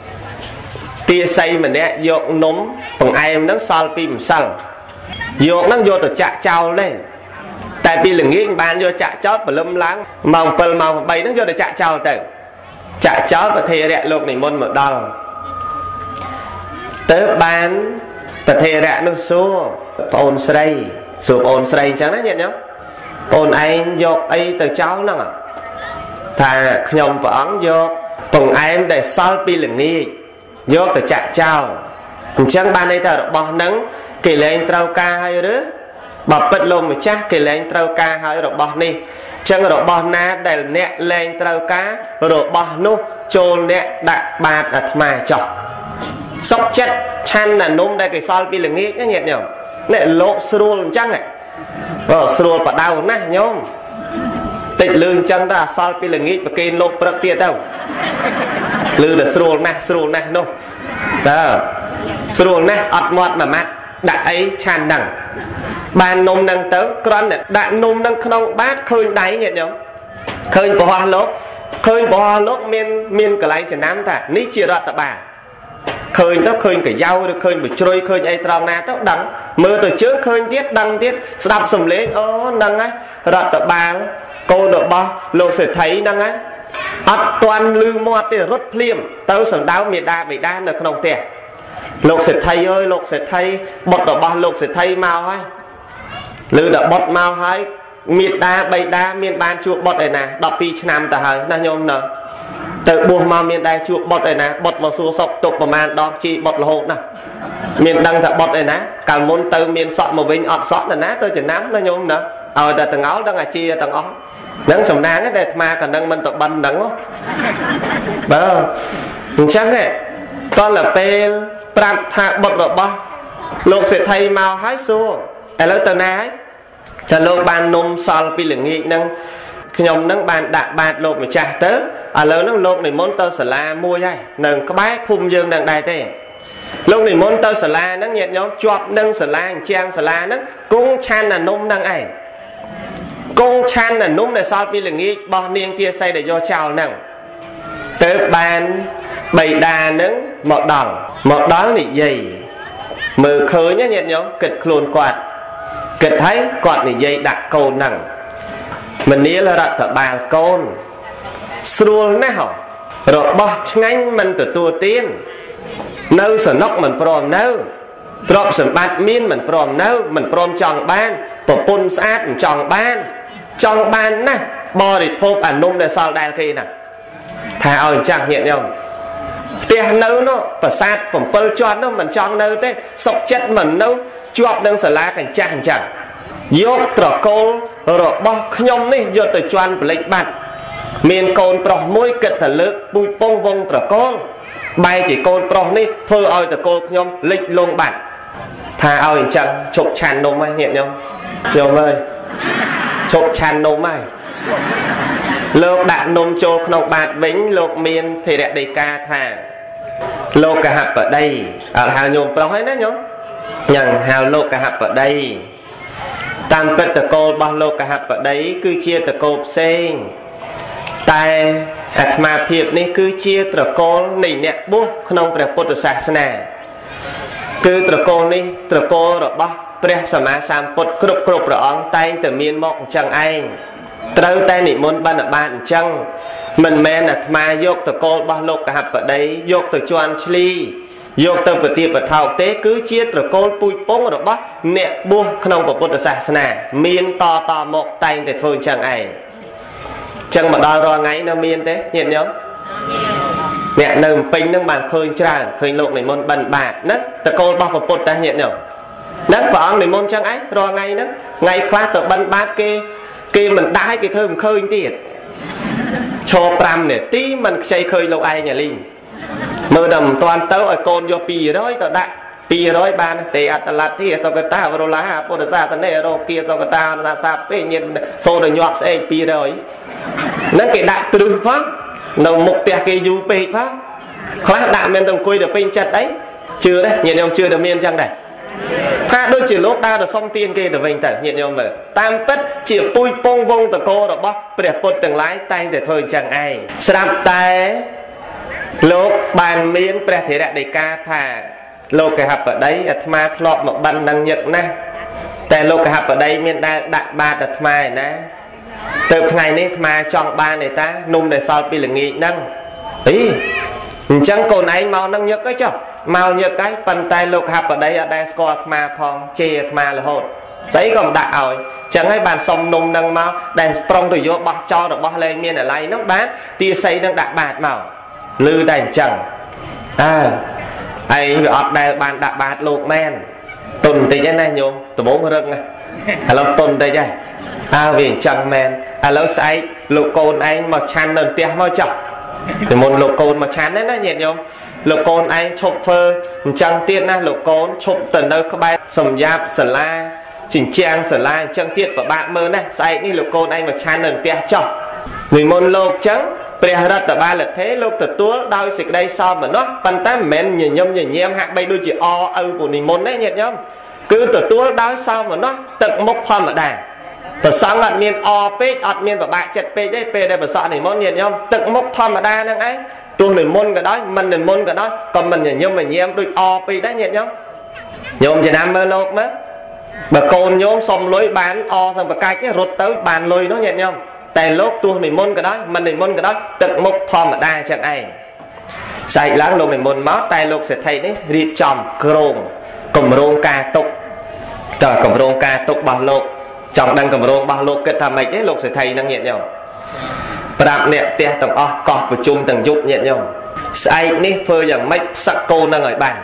tia xây mình đấy dọc nấm bằng em nó sal pim sal dọc nó vô từ chạ trao lên tại vì là nghĩ bạn vô chạ chót và lâm láng màu pel màu bay nó vô từ chạ trao từ chạ chót và thề rẽ lục này môn một đòn tới bán và thề rẽ nó số ôn sray số ôn sray chẳng nó nhận nhá ôn anh dọc ấy từ cháu nó thà nhom vẫn vô bằng em để sal pin là nghi vô từ chạ trao chẳng ban đây ta bỏ nắng kể lên trao ca hay đứa bật bật lông mà chắc kể lên trao ca hay rồi bỏ đi chẳng rồi bỏ na để nẹ lên trao cá rồi bỏ nô trôn nẹ đặt bạt đặt mà chọc sóc chất chăn là nôm đây cái sol pi là nghĩ cái nhiệt nhở này lộ srul chăng này ờ srul bắt đầu nè nhôm tịnh lương chăng ta sol pi là nghĩ và kê lộ bật tiệt đâu lư là srul nè srul nè nôm đó srul nè ọt mọt mà mắt đã ấy chăn đằng bàn nôm nâng tớ con này đã nôm nâng không bát khơi đáy nhiệt nhở khơi bỏ lốp khơi bỏ lốp miên miên cái này chỉ nám ta ní chia ra tập bà khơi tóc khơi cái dao được khơi bị trôi khơi ai tròn na tóc đắng mưa từ trước khơi tiết đăng tiết đập sầm lên ó đăng á ra tập bà cô được bao lục sẽ thấy đăng á ắt toàn lư mọt thì rất liêm tao sầm đáo miệt đa bị đa được không tiền lục sẽ thấy ơi lục sẽ thấy bọt được bao lục sẽ thấy màu hay lư đã bọt màu hay miệt đa bay đa miền ban chuột bọt này nè đập pi năm ta hơi na nhôm nè từ buồn mà miền đại chuột bọt này nè bọt mà xua sọc tụcประมาณ đo chi bọt là hột nè miền đăng thật bọt này nè cả môn từ miền sọt một vinh ọt sọt là nè tôi chỉ nắm na nhôm nè ở tại tầng áo đang là chia tầng áo nắng sầm nang cái đây mà còn đang mình tập bắn nắng không đó chắc này con là pe pram thạc bọt rồi bao lục sẽ thay màu hái xua ở lâu tầng này cho lô ban nôm sol pi lửng nghị nâng nhom nâng ban đạ bạt lột mà trả tớ ở lớn nâng lột này món tơ sả la mua dây nâng có bái phum dương nâng đài tê lột này món tơ sả la nâng nhiệt nhóm chọp nâng sả la trang sả la nâng cung chan là nôm nâng ấy cung chan là nôm là sol pi lửng nghị bỏ niên tia say để do chào nâng tớ ban bầy đà nâng một đòn một đón này dày mờ khơi nhá nhiệt nhóm kịch khôn quạt kịch thấy quạt này dây đặt câu nặng mình nhớ là đặt ở bàn côn srul nào rồi bỏ nhanh mình từ tua tiên nơi sở nóc mình prom nâu drop sở bát miên mình prom nâu mình prom chọn ban tổ pun sát mình chọn ban chọn ban nè bò đi phô ảnh nôm để sao đàn kia nè thà ơi chẳng hiện nhau tiền nâu nó và sát phẩm pơ cho nó mình chọn nâu thế sọc chất mình nâu chuột đang sờ lá cảnh chẳng chẳng dốt trò côn rồi bao nhom này dốt từ choan bịch bát miền côn pro môi kịch thật lực bùi bông vông trò côn bay chỉ côn pro này thôi ơi từ côn nhom lịch lông bát thà ơi chẳng chụp tràn nôm ai hiện nhom nhom ơi chụp tràn nôm ai lộc đạn nôm trôi không bát vĩnh lộc miền thì đẹp đầy ca thà lộc cả hạt ở đây ở hào nhom pro hết đấy nhom nhận hào lộc cả hạt ở đây tam bật tờ cô bao lô cả hạt ở đấy cứ chia tờ cô sen tại hạt mà phiệp này cứ chia tờ cô này nè bố không phải Phật sát nè cứ tờ cô này tờ cô rồi bao pre sama sam Phật cướp cướp rồi ông tay từ miền mộng chẳng anh từ tay này muốn ban ở bạn chẳng mình men hạt mà dốc tờ cô bao lô cả hạt ở đấy dốc tờ choan chli dọc từ bờ tiệp bờ thảo tế cứ chia từ côn bùi bông rồi bác nẹt buông không có Phật sát nè miên to to một tay để thôi chẳng ai chẳng mà đo rồi ngay nó miên thế nhận nhớ nẹt nằm pin nó bàn khơi tràn khơi lục này môn bẩn bạt nấc từ côn bao Phật ta nhận nhớ nấc phẳng này môn chẳng ấy rồi ngay nấc ngay khoa từ bẩn bạt kia kia mình đái cái thơm khơi tiệt cho pram này tí mình xây khơi lục ai nhà linh mơ đầm toàn tớ ở côn vô pì rồi tớ đại pì rồi ban tê atalat thì sao cái ta vào lá hả bồ ra tận này rồi kia sao cái ta ra sạp bên nhìn xô được nhọt sẽ pì rồi nó cái đại từ phát nồng một tè cái du pì phát khóa đại men đồng quay được bên chặt đấy chưa đấy nhìn ông chưa được miên chăng này khác đôi chỉ lúc đa được xong tiền kia được vinh tở nhìn ông mở tam tất chỉ pui pong vong tờ cô rồi bóc để bột từng lái tay để thôi chẳng ai sạp tay lục bàn miên pre thế đại đề ca thà lục cái hộp ở đấy atma lọt một ban năng nhật nèแต่lục cái hộp ở đây miên đại đại ba atma nè từ ngày này atma chọn ba này ta nung để sao pi là nghị năng ý chẳng còn ấy mau năng nhật cái chứ mau nhật cái phần tay lục hộp ở đây ở đây score atma phong chê atma là hồn giấy còn đại rồi chẳng ai bàn xong nung năng mau để prong từ vô bọc cho được bọc lên miên ở lại nó bán tia xây đang đại bạt màu lư đành chẳng à anh bị ọt đây bạn đặt bát lục men tuần thì thế này nhôm từ bốn rừng này à lâu tuần đây chứ à vì chẳng men à lâu say lục côn anh mà chăn lần tia mau chọc thì một lục côn mà chán đấy nó nhiệt nhôm លោកកូនឯងឈប់ធ្វើអញ្ចឹងទៀតណាលោកកូនឈប់ទៅនៅក្បែរសំយ៉ាប់សាលាចិញ្ចាំងសាលាអញ្ចឹងទៀតពិបាកមើលណាស្អែកនេះលោកកូនឯងមកឆាននៅផ្ទះចោះនិមន្តលោកអញ្ចឹងព្រះរដ្ឋបាលលទ្ធិលោកទទួលដោយសេចក្តីសោមនស្សប៉ុន្តែមិនមែនញញឹមញញែមហាក់បីដូចជាអឪពុនិមន្តទេញាតិញោមគឺទទួលដោយសោមនស្សទឹកមុខធម្មតាប្រសងអត់មានអពេកអត់មានពិបាកចិត្តពេកទេពេលដែលប្រសងនិមន្តញាតិញោមទឹកមុខធម្មតាហ្នឹងឯងទោះនិមន្តក៏ដោយមិននិមន្តក៏ដោយក៏មិនញញឹមញញែមដូចអពេកដែរញាតិញោមញោមចំណាំមើលលោកមើលបើកូនញោមសុំលុយបានអសឹងប្រកាច់រត់ទៅបានលុយនោះញាតិញោមតែលោកទោះនិមន្តក៏ដោយមិននិមន្តក៏ដោយទឹកមុខធម្មតាចឹងឯងស្អែកឡើងលោកនិមន្តមកតែលោកសេដ្ឋីនេះរៀបចំក្រុងគម្រោងការទុកតើគម្រោងការទុករបស់លោកចង់ដឹងគម្រោងរបស់លោកគិតថាម៉េចទេលោកសេដ្ឋីហ្នឹងញាតិញោមប្រាប់អ្នកផ្ទះទាំងអស់កោះប្រជុំទាំងយប់ញាតិញោមស្អែកនេះធ្វើយ៉ាងម៉េចផ្សឹកកូនហ្នឹងឲ្យបាន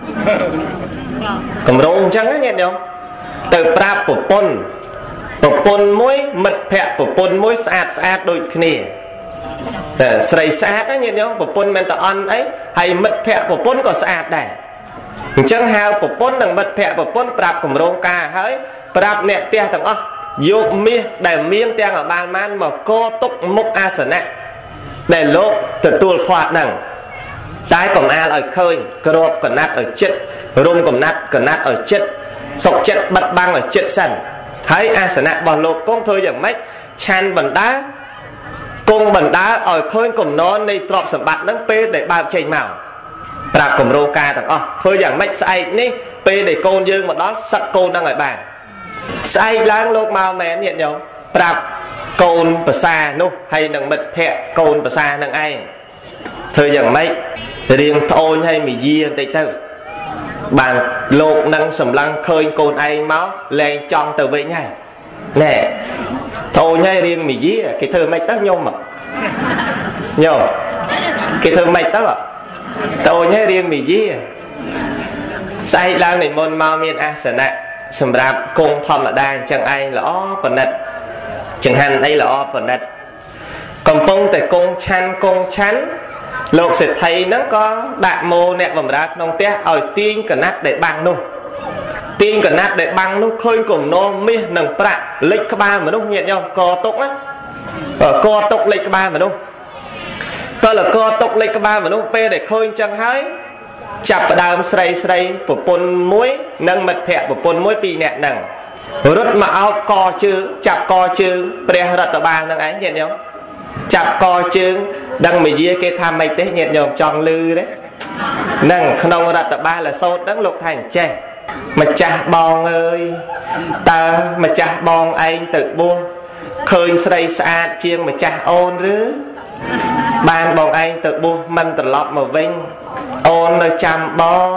គម្រោងអញ្ចឹងណាញាតិញោមទៅប្រាប់ប្រពន្ធប្រពន្ធមួយមិត្តភក្តិប្រពន្ធមួយស្អាតស្អាតដូចគ្នាតែស្រីស្អាតណាញាតិញោមប្រពន្ធមិនតអន់អីហើយមិត្តភក្តិប្រពន្ធក៏ស្អាតដែរអញ្ចឹងហៅប្រពន្ធនិងមិត្តភក្តិប្រពន្ធប្រាប់គម្រោងការហើយប្រាប់អ្នកផ្ទះទាំងអស់យកមាសដែលមានទាំងអបាលមានមកកទុកមុខអាសនៈដែលលោកទទួលផាត់ហ្នឹងតែកុំអាលឲ្យឃើញក្របកណាត់ឲ្យចិត្តរុំកំណាត់កណាត់ឲ្យចិត្តសុកចិត្តបិទបាំងឲ្យចិត្តសិនហើយអាសនៈរបស់លោកគង់ធ្វើយ៉ាងម៉េចឆាន់បណ្ដាគង់បណ្ដាឲ្យឃើញកំណរនៃទ្រព្យសម្បត្តិហ្នឹងពេលដែលបើកចេញមកប្រាប់គម្រោងការទាំងអស់ធ្វើយ៉ាងម៉េចស្អែកនេះពេលដែលកូនយើងមកដល់សឹកកូនហ្នឹងឲ្យបានស្អែកឡើងលោកមកមែនញាតិញោមប្រាប់កូនប្រសានោះហើយនឹងមិត្តភក្តិកូនប្រសានឹងឯងធ្វើយ៉ាងម៉េចរៀងត្អូញឲ្យមីយាបន្តិចទៅបានលោកនឹងសម្លឹងឃើញកូនឯងមកលែងចង់ទៅវិញហើយណែត្អូញឲ្យរៀងមីយាគេធ្វើម៉េចទៅញោមញោមគេធ្វើម៉េចទៅត្អូញឲ្យរៀងមីយាស្អែកឡើងនិមន្តមកមានអាសនៈសម្រាប់គង់ធម្មតាអញ្ចឹងឯងល្អប្រណិតចង្ហាន់អីល្អប្រណិតកំពុងតែគង់ឆាន់គង់ឆាន់លោកសេដ្ឋីហ្នឹងក៏ដាក់ម៉ូអ្នកបម្រើក្នុងផ្ទះឲ្យទាញកណាត់ដែលបាំងនោះទាញកណាត់ដែលបាំងនោះឃើញគំនរមាសនិងប្រាក់លេចក្បាលមនុស្សញាតិញោមកទុកណាកទុកលេចក្បាលមនុស្សតើលកទុកលេចក្បាលមនុស្សពេលដែលឃើញចឹងហើយចាប់ផ្ដើមស្រីស្រីប្រពន្ធមួយនិងមិត្តភក្តិប្រពន្ធមួយពីរនាក់ហ្នឹងរត់មកអោបកជើងចាប់កជើងព្រះរដ្ឋបាលហ្នឹងឯងញាតិញោមចាប់កជើងដឹងមយាគេថាម៉េចទេញាតិញោមចង់លឺទេហ្នឹងក្នុងរដ្ឋបាលសោតហ្នឹងលោកថាអញ្ចេះម្ចាស់បងអើយតើម្ចាស់បងឯងទៅបួសឃើញស្រីស្អាតជាងម្ចាស់អូនឬបានបងឯងទៅបួសមិនត្រឡប់មកវិញអូននៅចាំបង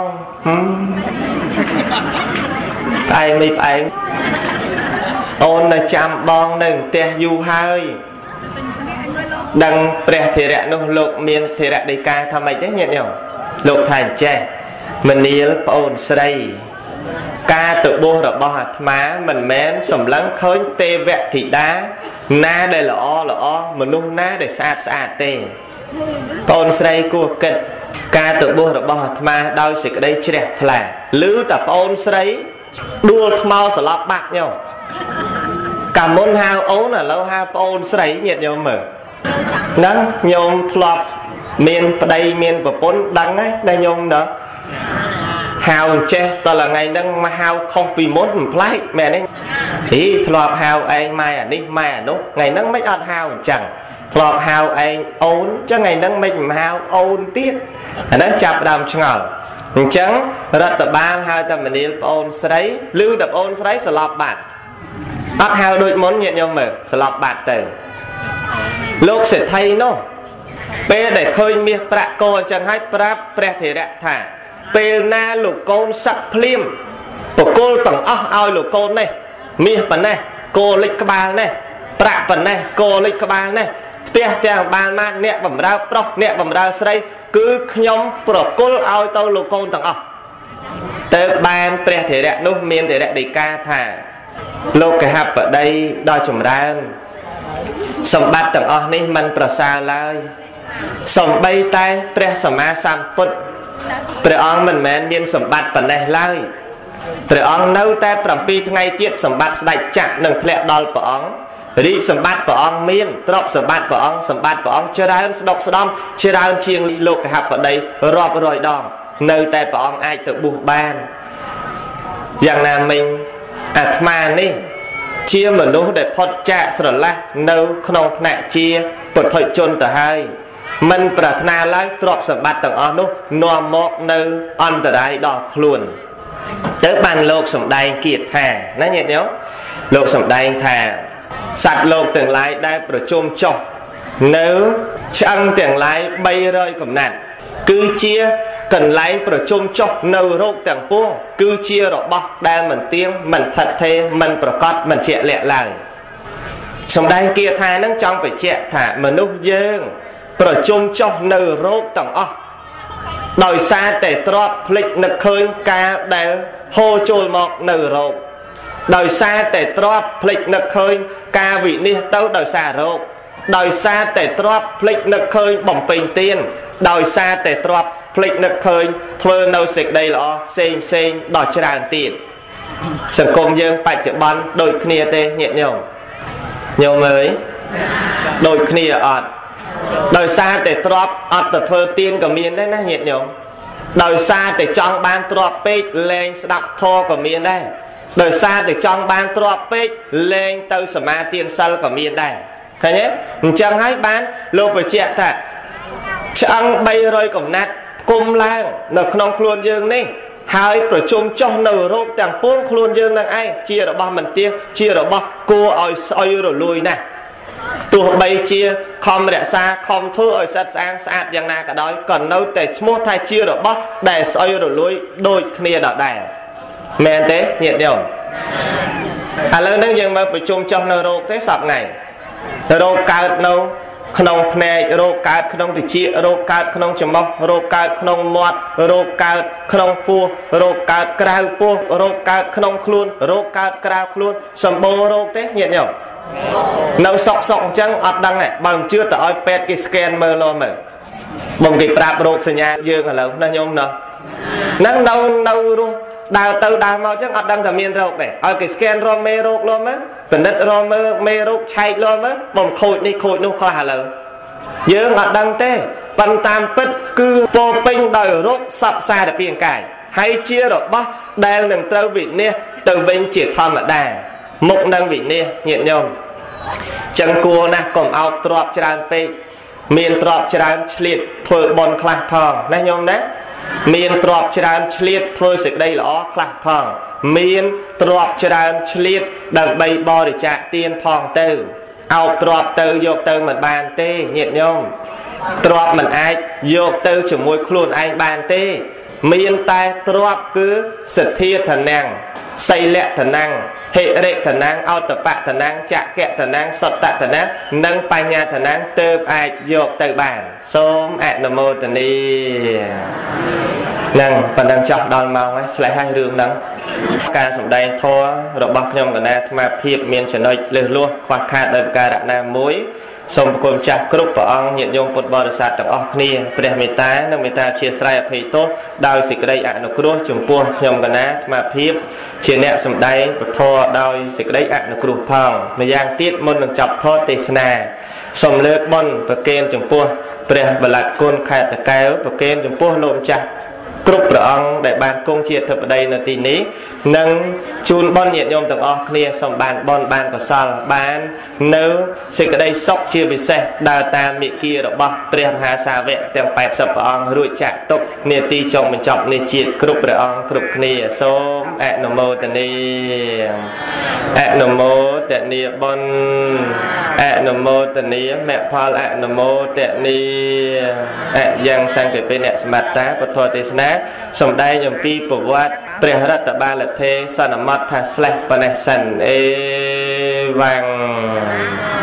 ផ្អែមនេះផ្អែមអូននៅចាំបងនៅផ្ទះយូរហើយដឹងព្រះធរៈនោះលោកមានធរៈដីកាថាម៉េចទេញាតិញោមលោកថាអញ្ចេះមនាលប្អូនស្រីការទៅបួសរបស់អាត្មាមិនមែនសម្លឹងឃើញទេវធីតាណាដែលល្អល្អមនុស្សណាដែលស្អាតស្អាតទេប្អូនស្រីគួរគិតការទៅបួសរបស់អាត្មាដោយសេចក្តីជ្រះថ្លាឮតែប្អូនស្រីដួលថ្មស្លាប់បាត់ញោមកាលមុនហៅអូនឥឡូវហៅប្អូនស្រីញាតិញោមមើលហ្នឹងញោមធ្លាប់មានប្តីមានប្រពន្ធដឹងហើយដែលញោមដល់ហៅចេះតថ្ងៃហ្នឹងមកហៅខុសពីមុនមិនប្លែកមែនទេហីធ្លាប់ហៅឯងម៉ែអានេះម៉ែអានោះថ្ងៃហ្នឹងមិនអត់ហៅអញ្ចឹងធ្លាប់ហៅឯងអូនចឹងថ្ងៃហ្នឹងមិនហៅអូនទៀតអាហ្នឹងចាប់ដើមឆ្ងល់អញ្ចឹងរដ្ឋបាលហៅតែមនាលប្អូនស្រីឬតែប្អូនស្រីស្លាប់បាត់អត់ហៅដូចមុនញាតិញោមមើលស្លាប់បាត់ទៅលោកសេដ្ឋីនោះពេលដែលឃើញមាសប្រាក់កអញ្ចឹងហើយប្រាប់ព្រះធរៈថាពេលណាលោកកូនសឹកភ្លាមបកគលទាំងអស់ឲ្យលោកកូននេះមាសប៉ុណ្ណេះគោលិចក្បាលនេះប្រាក់ប៉ុណ្ណេះគោលិចក្បាលនេះផ្ទះទាំងបានមកអ្នកបម្រើប្រុសអ្នកបម្រើស្រីគឺខ្ញុំប្រគល់ឲ្យទៅលោកកូនទាំងអស់ទៅបានព្រះធរៈនោះមានធរៈដីកាថាលោកកហបតីដ៏ចម្រើនសម្បត្តិទាំងអស់នេះមិនប្រសើរឡើយសំបីតែព្រះសម្មាសម្ពុទ្ធព្រះអង្គមិនមែនមានសម្បត្តិប៉ុណ្ណេះឡើយព្រះអង្គនៅតែប្រាំពីរថ្ងៃទៀតសម្បត្តិស្ដេចចក្រនឹងធ្លាក់ដល់ព្រះអង្គរីកសម្បត្តិព្រះអង្គមានទ្រព្យសម្បត្តិព្រះអង្គសម្បត្តិព្រះអង្គច្រើនស្ដុកស្ដំច្រើនជាងលោកកហបតីរាប់រយដងនៅតែព្រះអង្គអាចទៅបួសបានយ៉ាងណាមិញអាត្មានេះជាមនុស្សដែលផុតចាកស្រឡះនៅក្នុងថ្នាក់ជាពុទ្ធជនទៅហើយមិនប្រាថ្នាឡើយទ្រព្យសម្បត្តិទាំងអស់នោះនាំមកនៅអន្តរាយដល់ខ្លួនទៅបានលោកសម្ដែងគៀតថាណាញាតិញោមលោកសម្ដែងថាសត្វលោកទាំងឡាយដែលប្រជុំចុះនៅឆ្អឹងទាំងឡាយបីរយកំណាត់គឺជាកន្លែងប្រជុំចុះនៅរោគទាំងពួងគឺជារបស់ដែលមិនទៀងមិនថិតថេរមិនប្រកបមិនជាក់លាក់ឡើយសម្ដែងគាថានឹងចង់បញ្ជាក់ថាមនុស្សយើងប្រជុំចុះនៅរោគទាំងអស់ដោយសារតែទ្របភ្លេចនឹកឃើញការដែលហូរចូលមកនៅរោគដោយសារតែទ្របភ្លេចនឹកឃើញការវិនិច្ឆ័យទៅដោយសាររោគដោយសារតែទ្របភ្លេចនឹកឃើញបំពេញទានដោយសារតែទ្របភ្លេចនឹកឃើញធ្វើនៅសេចក្តីល្អផ្សេងផ្សេងដល់ច្រើនទៀតសង្គមយើងបច្ចុប្បន្នដូចគ្នាទេញាតិញោមញោមអើយដូចគ្នាអត់ដោយសារតែទ្របអត់ទៅធ្វើទានក៏មានដែរណាញាតិញោមដោយសារតែចង់បានទ្របពេកលែងស្ដាប់ធម៌ក៏មានដែរដោយសារតែចង់បានទ្របពេកលែងទៅសមាទានសិលក៏មានដែរឃើញទេអញ្ចឹងហើយបានលោកបញ្ជាក់ថាឆ្អឹងបីរយកំណាត់គុំឡើងនៅក្នុងខ្លួនយើងនេះហើយប្រជុំចុះនៅរោគទាំងពួងខ្លួនយើងនឹងឯងជារបស់មិនទៀងជារបស់គួរឲ្យស្អុយរលួយណាស់ទោះបីជាខំរក្សាខំធ្វើឲ្យស្អាតស្អាតស្អាតយ៉ាងណាក៏ដោយក៏នៅតែឈ្មោះថាជារបស់ដែលស្អុយរលួយដូចគ្នាដដែលមែនទេញាតិញោមឥឡូវនេះយើងមកប្រជុំចុះនៅរោគទេសប្តាហ៍ថ្ងៃរោគកើតនៅក្នុងភ្នែករោគកើតក្នុងត្រចៀករោគកើតក្នុងច្រមុះរោគកើតក្នុងមាត់រោគកើតក្នុងពោះរោគកើតក្រៅពោះរោគកើតក្នុងខ្លួនរោគកើតក្រៅខ្លួនសម្បូររោគទេញាតិញោមនៅសក់សក់អញ្ចឹងអត់ដឹងទេបើមិនជឿទៅឲ្យពេទ្យគេស្កេនមើលលោមើលបងគេប្រាប់រោគសញ្ញាយើងឥឡូវណាញោមណាហ្នឹងនៅនៅរស់ដើរទៅដើរមកអញ្ចឹងអត់ដឹងថាមានរោគទេឲ្យគេស្កេនរកមេរោគលោមើលពិនិត្យរកមើលមេរោគឆែកលោមើលបំខូចនេះខូចនោះខ្លះឥឡូវយើងអត់ដឹងទេប៉ុន្តែតាមពិតគឺពោពេញដោយរោគសពសារពាង្គកាយហើយជារបស់ដែលនឹងត្រូវវិនិច្ឆ័យទៅវិញជាធម្មតាមុខនឹងវិនិច្ឆ័យញាតិញោមចឹងគួរណាស់កុំអោបទ្របច្រើនពេកមានទ្របច្រើនឆ្លៀតធ្វើបន់ខ្លះផងណាញោមណាមានទ្របច្រើនឆ្លៀតធ្វើសេចក្តីល្អខ្លះផងមានទ្របច្រើនឆ្លៀតដើម្បីបរិច្ចាគទានផងទៅអោបទ្របទៅយកទៅមិនបានទេញាតិញោមទ្របមិនអាចយកទៅជាមួយខ្លួនឯងបានទេមានតែទ្របគឺសទ្ធាធនាំងសីលធនាំងហិរិធនាំងអតបធនាំងចក្កធនាំងសត្តធនាំងនិងបញ្ញាធនាំងទើបអាចយកទៅបានសូមអនុមោទនានឹងប៉ុណ្ណឹងចោះដល់ម៉ោងហើយឆ្លេះហើយរឿងហ្នឹងការសម្ដែងធម៌របស់ខ្ញុំកណាអាត្មាភាពមានចំណុចលើសលួសខ្វះខាតដោយប្រការណាមួយសូមប្រគំចាស់គ្រប់ព្រះអង្គញាតិញោមពុទ្ធបរិស័ទទាំងអស់គ្នាព្រះមេត្តានិងមេត្តាអធ្យាស្រ័យអភ័យទោសដោយសេចក្តីអនុគ្រោះចំពោះខ្ញុំកណាអាត្មាភាពជាអ្នកសម្ដែងពធដោយសេចក្តីអនុគ្រោះផងម្យ៉ាងទៀតមុននឹងចាប់ធម៌ទេសនាសូមលើកបុណ្យប្រគេនចំពោះព្រះបល័តគុណខេត្តតាកែវប្រគេនចំពោះលោកម្ចាស់គ្រប់ព្រះអង្គដែលបានគង់ជាអធិបតីនៅទីនេះនិងជូនបុណ្យញាតិញោមទាំងអស់គ្នាសូមបានបុណ្យបានកុសលបាននៅសេចក្តីសុខជាពិសេសដើរតាមមាគ៌ារបស់ព្រះមហាសាវកទាំងแปดสิบព្រះអង្គរួចចាក់ទុកនាទីចុងបញ្ចប់នៃជាតិគ្រប់ព្រះអង្គគ្រប់គ្នាសូមអនុមោទនាអនុមោទនាបុណ្យអនុមោទនាមគ្គផលអនុមោទនាអយ៉ាងសង្ឃពេអ្នកសមត្តាពធទេសនាសម្ដែងអំពីប្រវត្តិព្រះរតបាលថេសន្មតថាស្លេះបណេះសិនអេវ៉ាំង